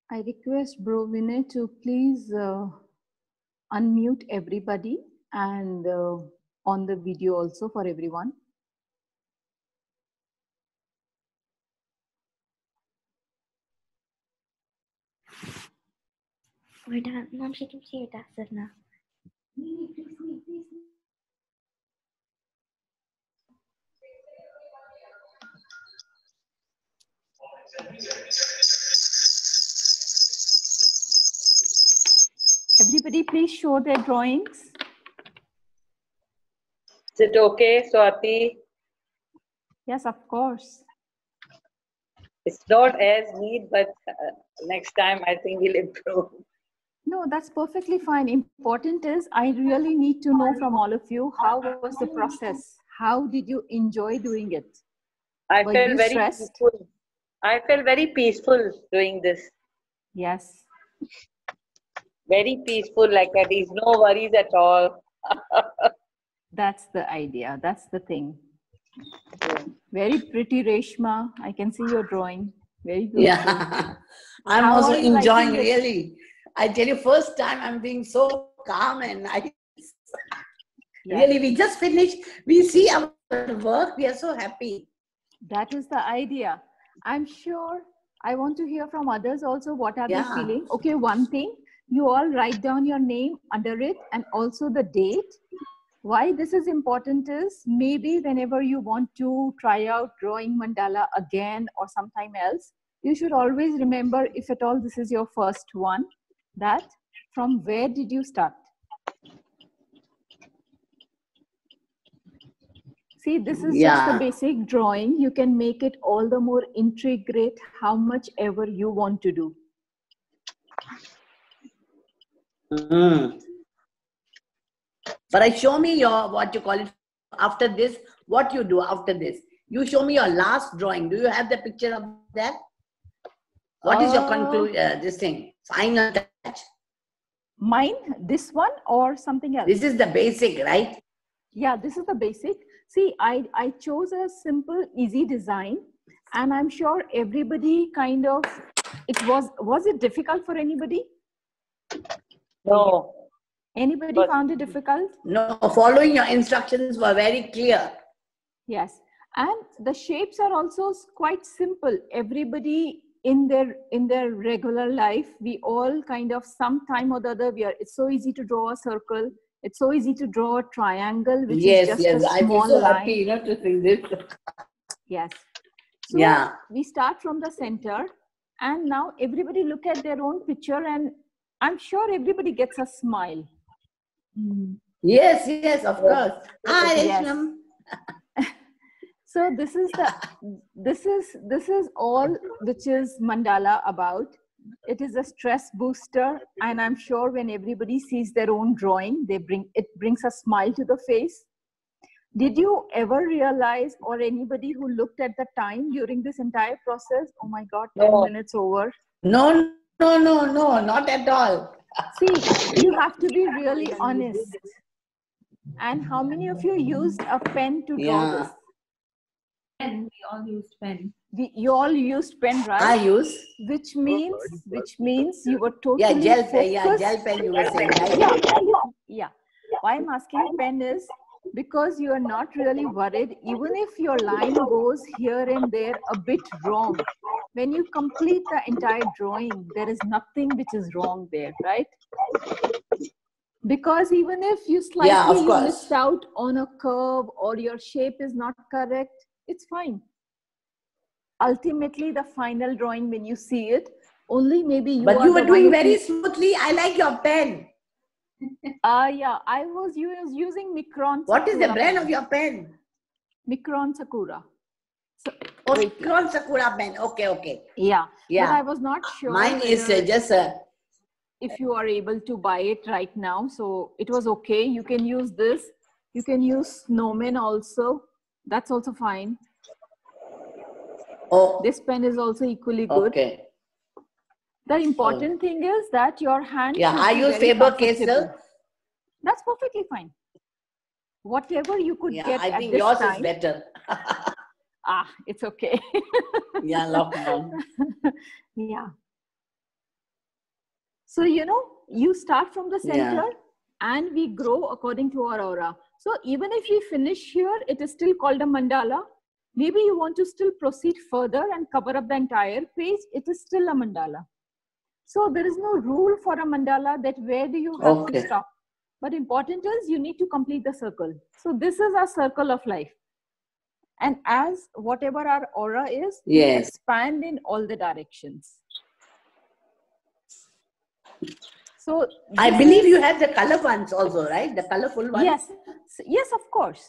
I request Bro Vinay to please uh, unmute everybody and uh, on the video also for everyone. We're done. Mom, she can see it after now. Everybody please show their drawings. Is it okay, Swati? Yes, of course. It's not as neat, but uh, next time I think we'll improve. No, that's perfectly fine. Important is I really need to know from all of you, how was the process? How did you enjoy doing it? I Were felt you very stressed? peaceful. I felt very peaceful doing this. Yes. Very peaceful, like that. There's no worries at all. That's the idea. That's the thing. Very pretty, Reshma. I can see your drawing. Very beautiful. Yeah. I'm How also are you enjoying liking it? really. I tell you, first time I'm being so calm and nice. Yes. Really, we just finished. We see our work. We are so happy. That is the idea. I'm sure I want to hear from others also. What are Yeah. they feeling? Okay, one thing, you all write down your name under it and also the date. Why this is important is maybe whenever you want to try out drawing mandala again or sometime else, you should always remember, if at all this is your first one, that from where did you start? See, this is Yeah. just a basic drawing. You can make it all the more intricate how much ever you want to do. Mm. But I show me your, what you call it, after this, what you do after this. You show me your last drawing. Do you have the picture of that? What is your Uh, conclusion, uh, this thing, final touch? Mine, this one or something else? This is the basic, right? Yeah, this is the basic. See, I, I chose a simple, easy design, and I'm sure everybody kind of, it was, was it difficult for anybody? No. Anybody But- found it difficult? No, following your instructions were very clear. Yes. And the shapes are also s- quite simple. Everybody in their, in their regular life, we all kind of sometime or the other, we are, it's so easy to draw a circle. It's so easy to draw a triangle, which Yes, is just yes. a I feel small so line. happy, you know, to see this. Yes. So Yeah. we start from the center, and now everybody look at their own picture, and I'm sure everybody gets a smile. Yes, yes, of course. Hi, Yes. Resham. So this is the this is this is all which is mandala about. It is a stress booster, and I'm sure when everybody sees their own drawing, they bring it brings a smile to the face. Did you ever realize, or anybody who looked at the time during this entire process? Oh my God, ten No. minutes over. No, no, no, no, not at all. See, you have to be really honest. And how many of you used a pen to draw Yeah. this? Pen, we all used pen. We, you all used pen, right? I use. Which means, which means you were Yeah, totally gel, focused. yeah, gel pen you were saying, right? Yeah, yeah. Why I'm asking pen is because you are not really worried, even if your line goes here and there a bit wrong. When you complete the entire drawing, there is nothing which is wrong there, right? Because even if you slightly Yeah, of you course. missed out on a curve or your shape is not correct, it's fine. Ultimately, the final drawing, when you see it, only maybe you But are you were the doing one very who- smoothly. I like your pen. Uh, yeah, I was use, using Micron. What is the Sakura brand pen. of your pen? Micron Sakura. So, Oh, wait, Scroll Sakura pen. Okay, okay. yeah, Yeah. but I was not sure Mine is whether uh, just a. if you are able to buy it right now. So it was okay. You can use this. You can use Snowman also. That's also fine. Oh, This pen is also equally good. okay. The important thing is that your hand. Yeah, should I be use very Faber comfortable. Castell. That's perfectly fine. Whatever you could Yeah, get I at think this yours time. is better. Ah, it's okay. Yeah, lockdown. Yeah. So, you know, you start from the center Yeah. and we grow according to our aura. So even if we finish here, it is still called a mandala. Maybe you want to still proceed further and cover up the entire page. It is still a mandala. So there is no rule for a mandala that where do you have Okay. to stop. But important is you need to complete the circle. So this is our circle of life. And as whatever our aura is, we Yes. expand in all the directions. So I this believe is- you have the color ones also, right? The colorful ones. Yes, S- yes, of course.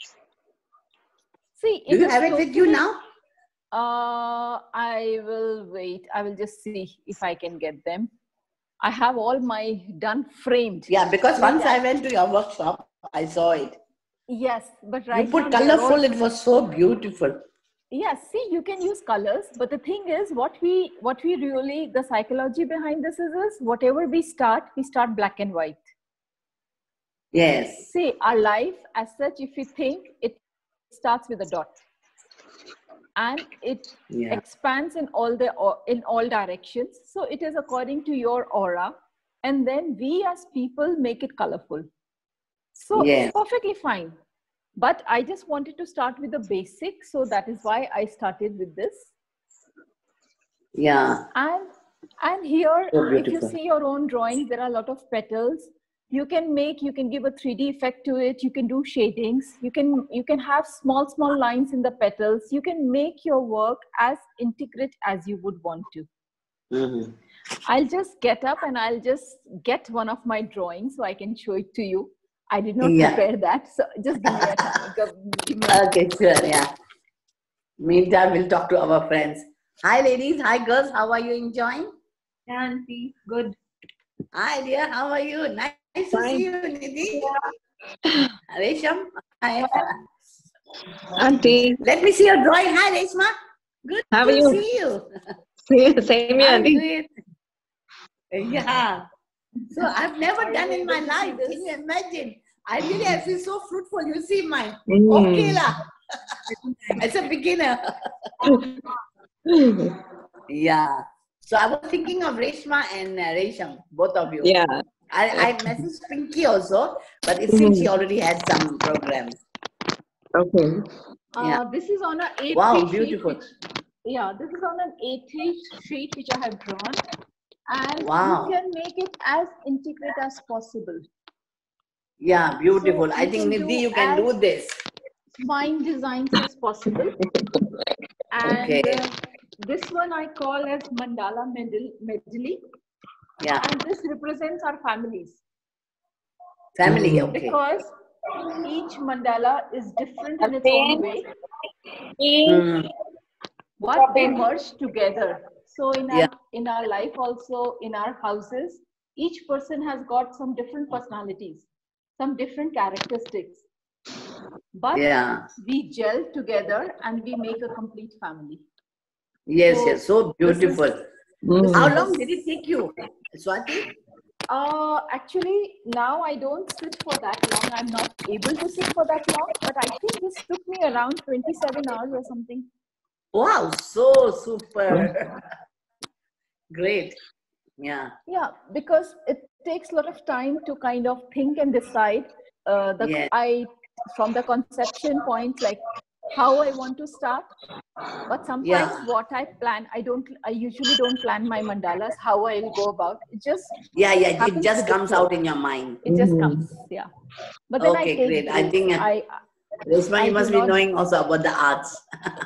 See, Do it you is have it with you totally- now? Uh, I will wait. I will just see if I can get them. I have all my done framed. Yeah, because Like once I- I went to your workshop, I saw it. Yes, but right You put now they are all- colorful, it was so beautiful. Yes, see, you can use colors, but the thing is, what we what we really the psychology behind this is, is whatever we start, we start black and white. Yes. See, our life as such, if you think, it starts with a dot, and it Yeah. expands in all the in all directions. So it is according to your aura, and then we as people make it colorful. So Yes. it's perfectly fine. But I just wanted to start with the basic, so that is why I started with this. Yeah. And and here, So if you beautiful. see your own drawings, there are a lot of petals. You can make, you can give a three D effect to it. You can do shadings. You can you can have small small lines in the petals. You can make your work as intricate as you would want to. Mhm. I'll just get up and I'll just get one of my drawings so I can show it to you. I did not Yeah. prepare that, so just give me a time. Give me a Okay, sure. Yeah. Meantime, we'll talk to our friends. Hi, ladies. Hi, girls. How are you enjoying? Yeah, auntie. Good. Hi, dear. How are you? Nice to see you, Nidhi. Resham. Hi. Auntie, Let me see your drawing. Hi, Reshma. Good How to are you? see you. same here, I'm Auntie. great. Yeah. So I've never done in my life. Can you imagine? I really I feel so fruitful. You see mine. Mm. Okay, lah. As a beginner. Yeah. So I was thinking of Reshma and uh, Resham, both of you. Yeah. I, I messaged Pinky also, but it seems she already had some programs. Okay. Uh, Yeah. This is on a A three Wow, sheet. beautiful. Which, yeah, this is on an A three sheet which I have drawn, and Wow. you can make it as intricate as possible. Yeah, beautiful. So I you think can Nidhi, do you can as- do this. Fine designs as possible. And Okay. uh, this one I call as mandala medley, medley, Yeah. and this represents our families Family, okay. because each mandala is different in its own way, Mm. but they merge together. So in our Yeah. in our life also, in our houses, each person has got some different personalities, some different characteristics, but Yeah. we gel together and we make a complete family. Yes, So yes. So this is- beautiful. Mm. How long did it take you, Swati? Uh, actually, now I don't sit for that long. I'm not able to sit for that long, but I think this took me around twenty-seven hours or something. Wow, so super. Great. Yeah. Yeah, because it takes a lot of time to kind of think and decide. Uh, the Yes. I from the conception point, like how I want to start. But sometimes Yeah. what I plan, I don't. I usually don't plan my mandalas. How I'll go about it. Just Yeah, yeah. It happens just with the comes flow. out in your mind. It just Mhm. comes. Yeah. But then I Okay, take great. I breaks. think, uh, I Reshma, I you do must be not- knowing also about the arts.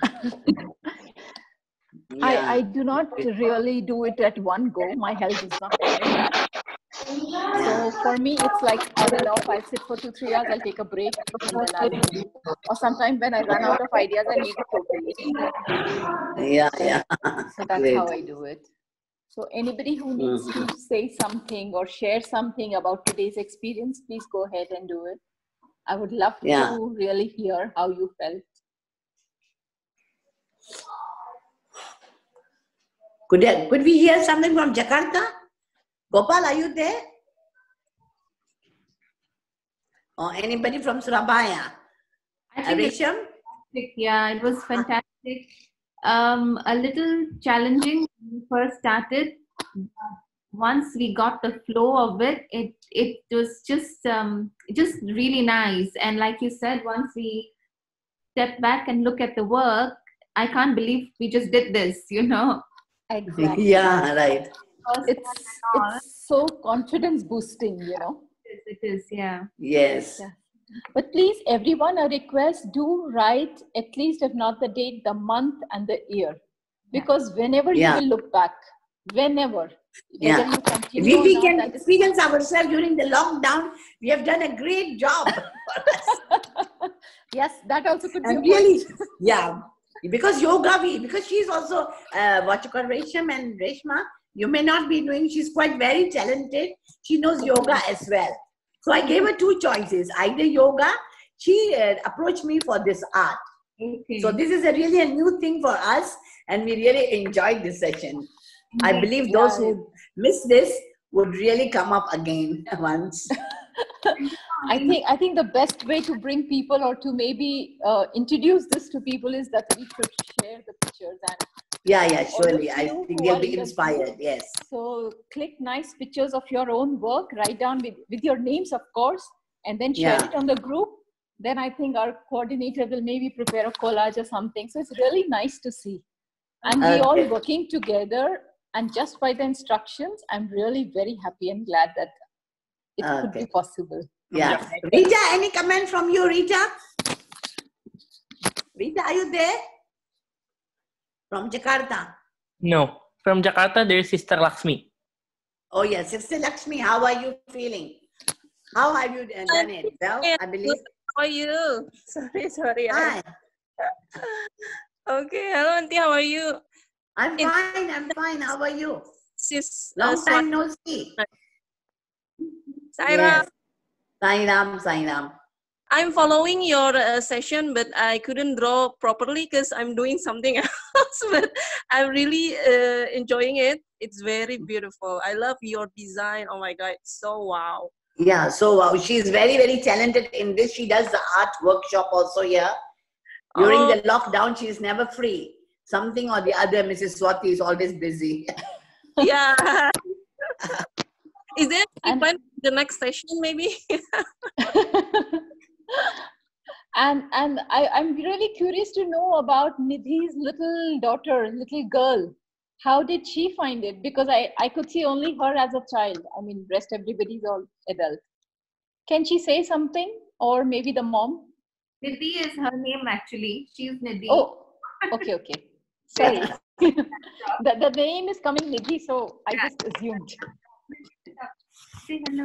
I, Yeah. I do not really do it at one go. My health is not permitting that. So for me, it's like on and off. I'll sit for two, three hours, I'll take a break, and then I'll, or sometimes when I run out of ideas, I leave it totally. Yeah, yeah. So that's Great. how I do it. So anybody who needs to say something or share something about today's experience, please go ahead and do it. I would love Yeah. to really hear how you felt. Could, I- could we hear something from Jakarta? Gopal, are you there? Or anybody from Surabaya? I think it's Resham? fantastic. Yeah, it was fantastic. Um, a little challenging when we first started, once we got the flow of it, it it was just um, just really nice. And like you said, once we step back and look at the work, I can't believe we just did this, you know. Exactly. Yeah, right. It's, it's so confidence boosting, you know. It is, yeah. Yes. Yeah. But please, everyone, a request, do write at least, if not the date, the month and the year. Because whenever Yeah. you will look back, whenever, Yeah. whether you continue We, or we not, can that is- experience ourselves during the lockdown. We have done a great job. Yes, that also could be And a really, point. yeah, because yoga, we, because she's also, uh, what you call Resham and Reshma, you may not be doing, she's quite very talented. She knows yoga as well. So I gave her two choices, either yoga, she uh, approached me for this art. Okay. So this is a really a new thing for us, and we really enjoyed this session. I believe those Yeah. who miss this would really come up again once. I think I think the best way to bring people or to maybe uh, introduce this to people is that we should share the pictures. And Yeah, yeah, all of surely. I you think who they'll are be in the inspired, group, yes. so click nice pictures of your own work, write down with, with your names, of course, and then share Yeah. it on the group. Then I think our coordinator will maybe prepare a collage or something. So it's really nice to see. And we all Okay. working together, and just by the instructions, I'm really very happy and glad that it could be Okay. possible. Yeah. Rita, any comment from you, Rita? Rita, are you there? From Jakarta. No. From Jakarta, there's Sister Lakshmi. Oh, yes. Sister Lakshmi, how are you feeling? How have you done it? Well, I believe. How are you? Sorry, sorry. Hi. Okay, hello, Auntie. How are you? I'm It- fine. I'm fine. How are you? Sis, uh, Long time no see. Saira, Yes. Sairam, Sairam. I'm following your uh, session, but I couldn't draw properly because I'm doing something else. But I'm really uh, enjoying it. It's very beautiful. I love your design. Oh my God, it's so wow. Yeah, so wow, she's very, very talented in this. She does the art workshop also here. During Oh. the lockdown, she is never free. Something or the other, Missus Swati is always busy. Yeah. Is there any And- plan for the next session maybe? and and I, I'm really curious to know about Nidhi's little daughter, little girl. How did she find it? Because I, I could see only her as a child. I mean, rest everybody's all adult. Can she say something? Or maybe the mom? Nidhi is her name actually. She's Nidhi. Oh, okay, okay. Sorry. the, the name is coming Nidhi, so I just assumed. Say hello.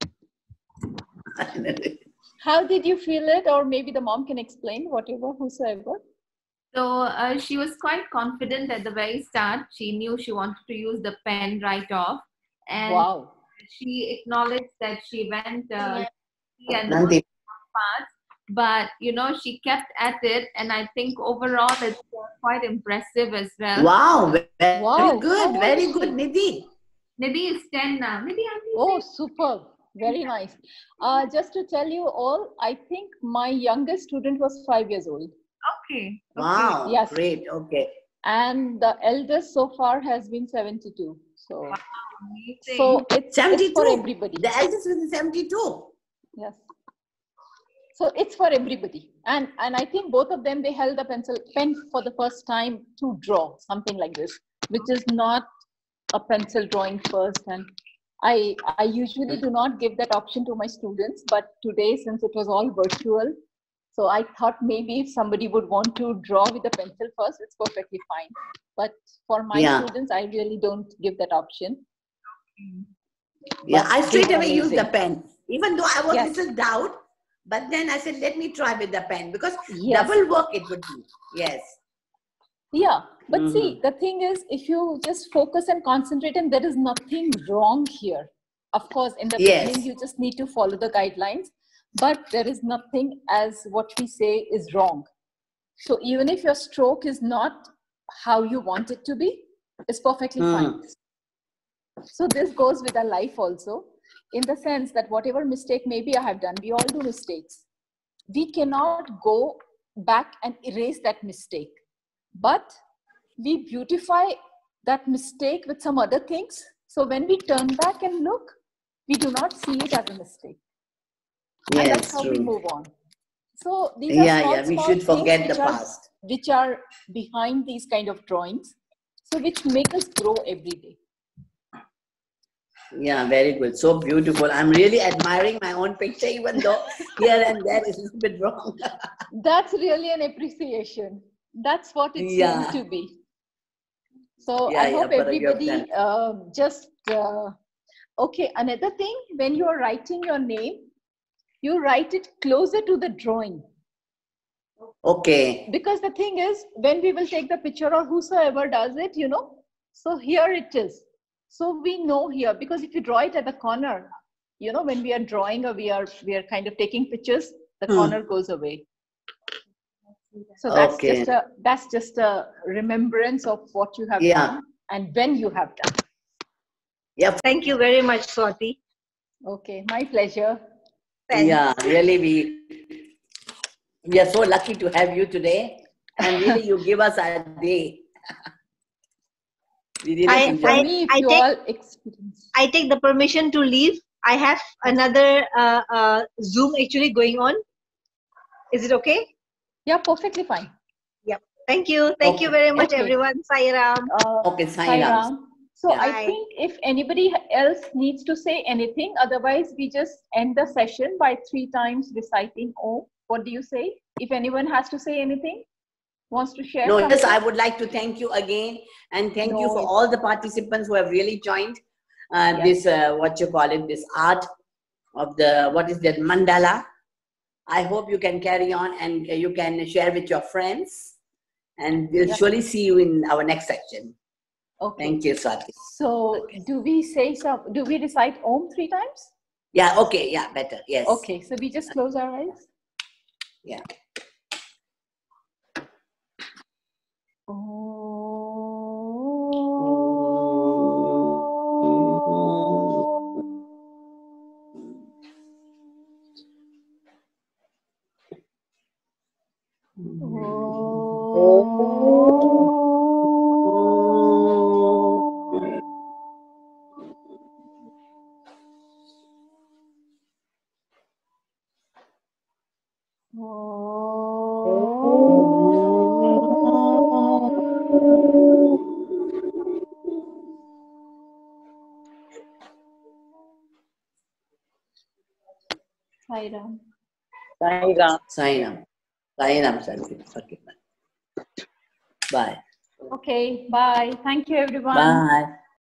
How did you feel it? Or maybe the mom can explain, whatever, whosoever. So uh, she was quite confident at the very start. She knew she wanted to use the pen right off. And Wow. she acknowledged that she went uh, and the Nandi. parts, but you know, she kept at it. And I think overall it's uh, quite impressive as well. Wow, very Wow. good, How very old is good, Nidhi. Nidhi is ten now. Nidhi, auntie, Oh, superb. Very nice. Uh, just to tell you all, I think my youngest student was five years old. okay. Wow, Yes. great, okay. And the eldest so far has been seventy-two. So, Amazing. so it's, it's for seventy-two. everybody. The eldest was seventy-two. Yes. So it's for everybody. And and I think both of them, they held the pencil pen for the first time to draw something like this, which is not a pencil drawing first. And I I usually do not give that option to my students, but today, since it was all virtual, so I thought maybe if somebody would want to draw with a pencil first, it's perfectly fine. But for my Yeah. students, I really don't give that option. Yeah, But I they straight were away used the amazing. pen. Even though I was Yes. little doubt, but then I said, let me try with the pen because Yes. double work it would be. Yes. Yeah, but Mhm. see, the thing is, if you just focus and concentrate, and there is nothing wrong here. Of course, in the Yes. beginning, you just need to follow the guidelines, but there is nothing as what we say is wrong. So even if your stroke is not how you want it to be, it's perfectly Mm. fine. So this goes with our life also, in the sense that whatever mistake maybe I have done, we all do mistakes. We cannot go back and erase that mistake, but we beautify that mistake with some other things So when we turn back and look, we do not see it as a mistake. And Yes, that's how we true. move on. So these are Yeah, small, yeah, we small should things forget the which are, past. which are behind these kind of drawings. So which make us grow every day. Yeah, very good. So beautiful. I'm really admiring my own picture, even though here and there is a little bit wrong. That's really an appreciation. That's what it Yeah. seems to be. So Yeah, I yeah, hope but you have everybody done. uh, just, uh, okay, another thing, when you are writing your name, you write it closer to the drawing. Okay. Because the thing is, when we will take the picture or whosoever does it, you know, so here it is. So we know here, because if you draw it at the corner, you know, when we are drawing or we are, we are kind of taking pictures, the Hmm. corner goes away. So that's Okay. just a, that's just a remembrance of what you have Yeah. done and when you have done. Yeah. Thank you very much, Swati. Okay, my pleasure. Thanks. Yeah, really, we we are so lucky to have you today, and really, you give us a day. We really I, enjoy. For I, me, if I you take, all experience. I take the permission to leave. I have another uh, uh, Zoom actually going on. Is it okay? Yeah, perfectly fine. Yep. Thank you. Thank you Okay. very much, Okay. everyone. Sai Ram. Uh, Okay, sign Sai out. Ram. So Yeah. I Bye. think if anybody else needs to say anything, otherwise we just end the session by three times reciting Om. What do you say? If anyone has to say anything, wants to share No, something? yes, I would like to thank you again, and thank you No, for it's- all the participants who have really joined uh, Yes. this, uh, what you call it, this art of the, what is that, mandala. I hope you can carry on and you can share with your friends, and we'll Yeah. surely see you in our next section. Okay. Thank you, Swati. So do we say some, do we recite Om three times? Yeah, okay, yeah, better, yes. Okay, so we just close our eyes. Yeah. Sai Ram. Sai Ram. Sign up. Sign up, Santi. Okay, bye. Bye. Okay, bye. Thank you, everyone. Bye.